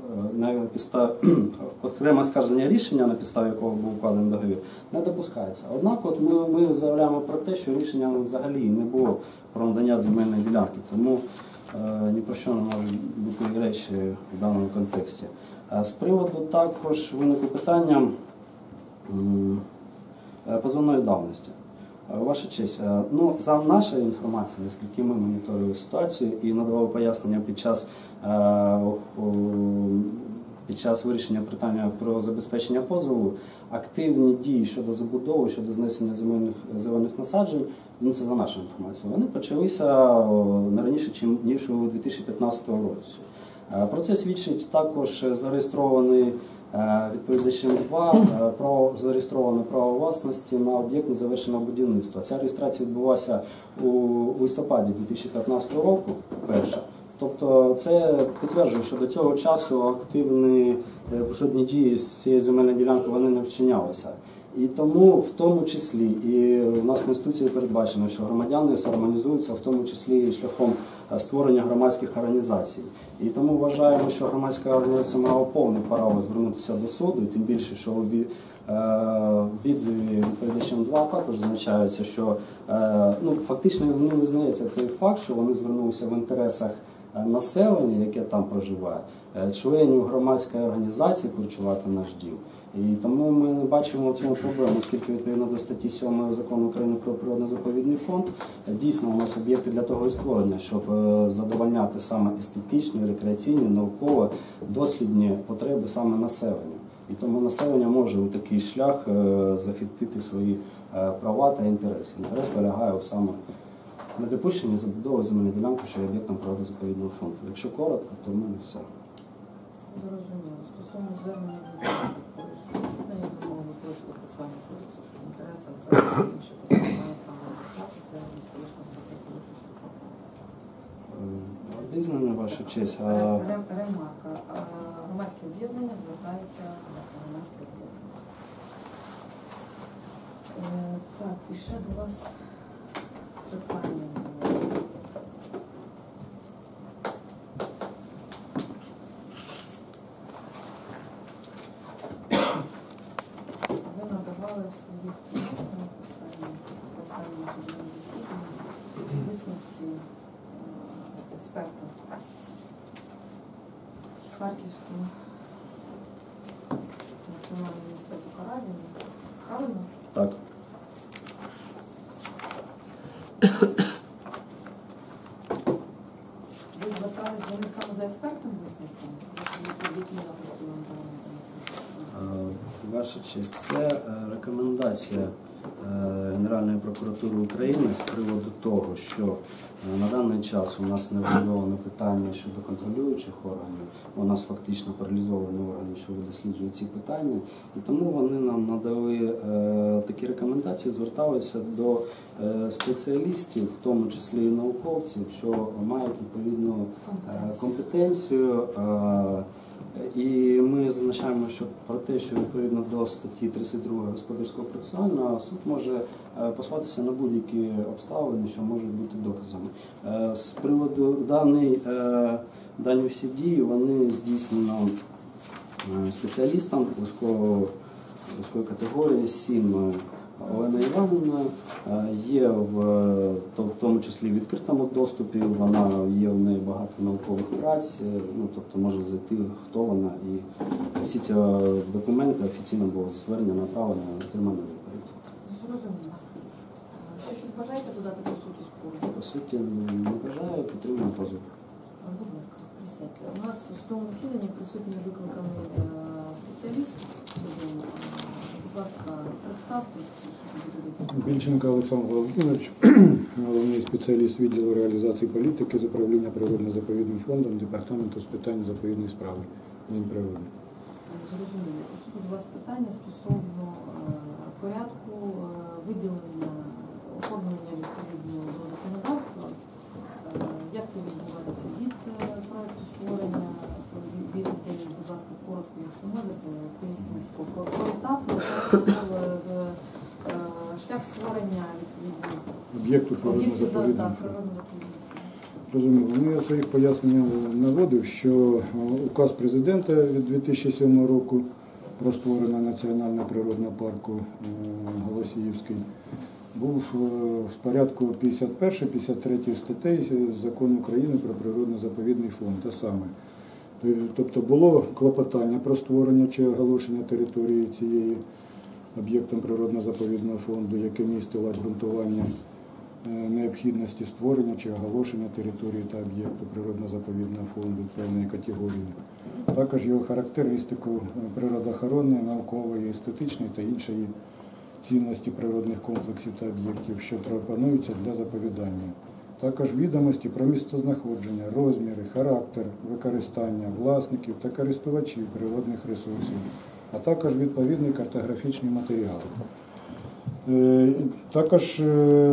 окреме оскарження рішення, на підставі якого був укладений договір, не допускається. Однак ми заявляємо про те, що рішення взагалі не було про надання земельної ділянки, тому ні про що не може бути речі в даному контексті. З приводу також виникло питання позовної давності. Ваша честь, за нашою інформацією, оскільки ми моніторили ситуацію і надавали пояснення під час вирішення питання про забезпечення позову, активні дії щодо забудови, щодо знесення зелених насаджень, це за нашу інформацію, вони почалися не раніше, ніж у 2015 році. Про це свідчить також зареєстрований відповідачем 2 зареєстроване право власності на об'єкт незавершеного будівництва. Ця реєстрація відбулася у листопаді 2015 року перша. Тобто це підтверджує, що до цього часу активні жодні дії з цієї земельної ділянки вони не вчинялися. І тому в тому числі, і у нас в Конституції передбачено, що громадяни організуються в тому числі і шляхом створення громадських організацій. І тому вважаємо, що громадська організація мала повне право звернутися до суду, і тим більше, що у відзиві відповідачем 2 також зазначається, що фактично не визнається той факт, що вони звернулися в інтересах населення, яке там проживає, членів громадської організації «Курчувати наш дім». І тому ми не бачимо в цьому проблему, оскільки відповідно до статті 7 Закону України про природно-заповідний фонд, дійсно у нас об'єкти для того і створення, щоб задовольняти саме естетичні, рекреаційні, наукові, дослідні потреби саме населення. І тому населення може у такий шлях захистити свої права та інтереси. Інтерес полягає саме в недопущенні забудови земельної ділянки, що є об'єктом природно-заповідного фонду. Якщо коротко, то в мене все. Зрозуміло. Стосовно звернення не змови просто писання кодексу, що в інтересах за інше посадове право звертатися в історичному процесі виключно. Обізнана, ваша честь. Ремарка. Громадське об'єднання звертається до громадське об'єднання. Так, і ще до вас питання. Ви надавали в своїх останньому судовому засіданні висновки експертів Харківську національну університету Каразіна. Правильно? Так. Ви звертались до них саме за експертним висновком, який написали вам? Ваша честь, це рекомендація Генеральної прокуратури України з приводу того, що на даний час у нас не врегульовано питання щодо контролюючих органів, у нас фактично паралізовані органи, що досліджують ці питання, і тому вони нам надали такі рекомендації, зверталися до спеціалістів, в тому числі і науковців, що мають відповідну компетенцію. І ми зазначаємо, що про те, що відповідно до статті 32 Господарського процесуального суд може послатися на будь-які обставини, що можуть бути доказами. З приводу дані всі дії, вони здійснено спеціалістам вузької категорії 7 Олена Іванівна є в тому числі в відкритому доступі, є в неї багато наукових праць, тобто може зайти, хто вона, і всі ці документи офіційно було звернення направлено на отримання відповіді. Зрозуміло. Ще щось бажаєте додати по суті спору? По суті, не бажаю, підтримую позов. Будь ласка, присядьте. У нас у судовому засіданні присутній викликаний спеціаліст. Будь ласка, представтесь. Більченко Олександр Володимирович, головний спеціаліст відділу реалізації політики з управління природно-заповідним фондом Департаменту з питань заповідної справи Мінприроди. Зрозуміло. Тут у вас питання стосовно порядку виділення, оформлення відповідно до законодавства. Як це відбувається від проекту створення, від ідеї, будь ласка, коротко, якщо можете, поясніть по етапу, шлях створення відповідно Об'єкту природно-заповідного фонду. Розуміло. Я в своїх поясненнях наводив, що указ президента від 2007 року про створення Національного природного парку Голосіївський був в порядку 51-53 статей Закону України про природно-заповідний фонд. Те саме. Тобто було клопотання про створення чи оголошення території цієї об'єктом природно-заповідного фонду, яке містило обґрунтування необхідності створення чи оголошення території та об'єкту природно-заповідного фонду певної категорії. Також його характеристику природоохоронної, наукової, естетичної та іншої цінності природних комплексів та об'єктів, що пропонуються для заповідання. Також відомості про місцезнаходження, розміри, характер, використання власників та користувачів природних ресурсів, а також відповідний картографічний матеріал. Також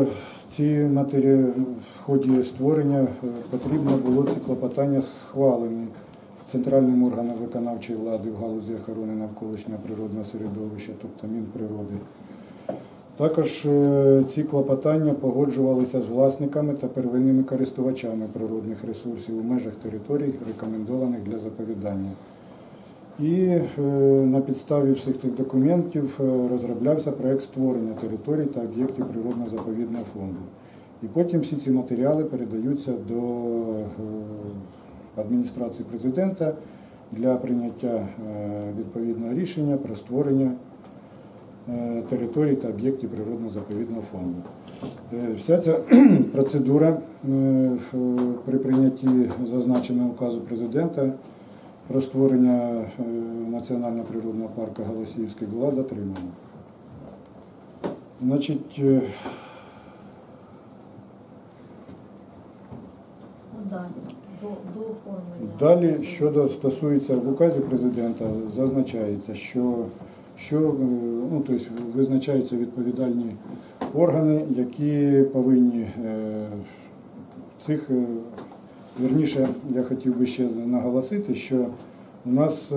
в ході створення потрібно було ці клопотання схвалені центральним органом виконавчої влади в галузі охорони навколишнього природного середовища, тобто Мінприроди. Також ці клопотання погоджувалися з власниками та первинними користувачами природних ресурсів у межах територій, рекомендованих для заповідання. І на підставі всіх цих документів розроблявся проєкт створення територій та об'єктів природно-заповідного фонду. І потім всі ці матеріали передаються до адміністрації президента для прийняття відповідного рішення про створення територій та об'єктів природно-заповідного фонду. Вся ця процедура при прийнятті зазначеного указу президента про створення Національного природного парку Голосіївський була дотримана. Значить, далі, що стосується в указі президента, зазначається, що визначаються відповідальні органи, які повинні вірніше, я хотів би ще наголосити, що у нас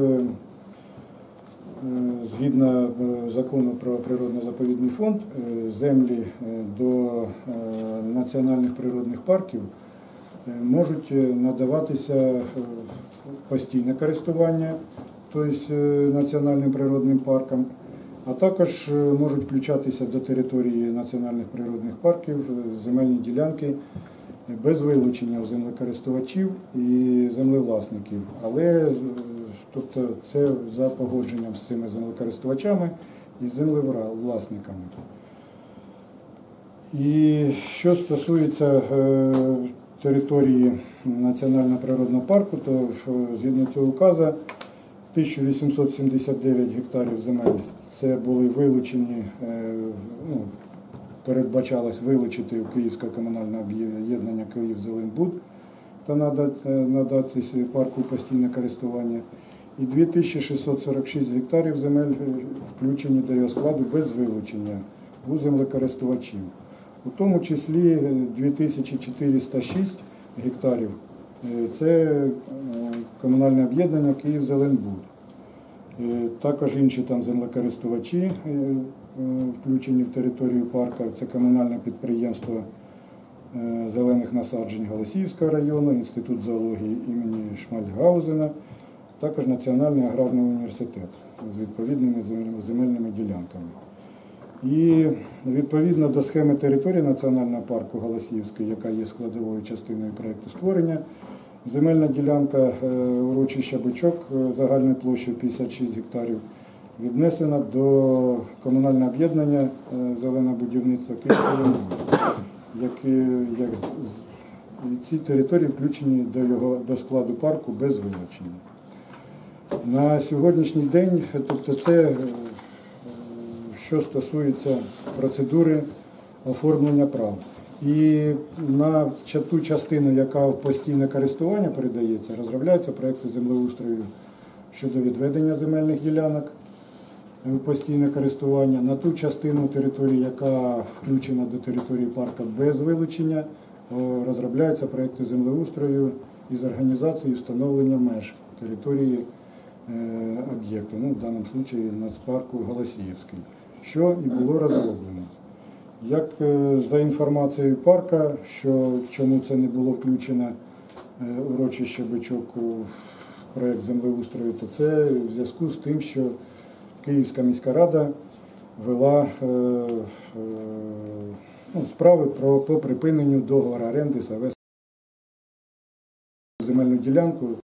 згідно закону про природно-заповідний фонд землі до національних природних парків можуть надаватися постійне користування, тобто національним природним паркам, а також можуть включатися до території національних природних парків земельні ділянки, без вилучення у землекористувачів і землевласників. Але тобто, це за погодженням з цими землекористувачами і землевласниками. І що стосується території Національного природного парку, то згідно цього указу 1879 гектарів земель це були вилучені, передбачалось вилучити у Київського комунального об'єднання «Київзеленбуд» та надати парку постійне користування. І 2646 гектарів земель включені до його складу без вилучення у землекористувачів. У тому числі 2406 гектарів це комунальне об'єднання «Київзеленбуд». Також інші там землекористувачі включені в територію парку. Це комунальне підприємство зелених насаджень Голосіївського району, Інститут зоології імені Шмальгаузена, також Національний аграрний університет з відповідними земельними ділянками. І відповідно до схеми території Національного парку Голосіївської, яка є складовою частиною проєкту створення, земельна ділянка урочища Бичок загальною площею 56 гектарів віднесена до комунального об'єднання «Зелене будівництво Київського», ці території включені до складу парку без вилучення. На сьогоднішній день, тобто це, що стосується процедури оформлення прав. І на ту частину, яка в постійне користування передається, розробляються проекти землеустрою щодо відведення земельних ділянок в постійне користування. На ту частину території, яка включена до території парку без вилучення, розробляються проекти землеустрою із організації встановлення меж території об'єкту, в даному випадку нацпарку Голосіївський, що і було розроблено. Як за інформацією парка, що чому це не було включено урочище Бичок у проєкт землеустрою, то це в зв'язку з тим, що Київська міська рада вела справи по припиненню договору оренди за земельну ділянку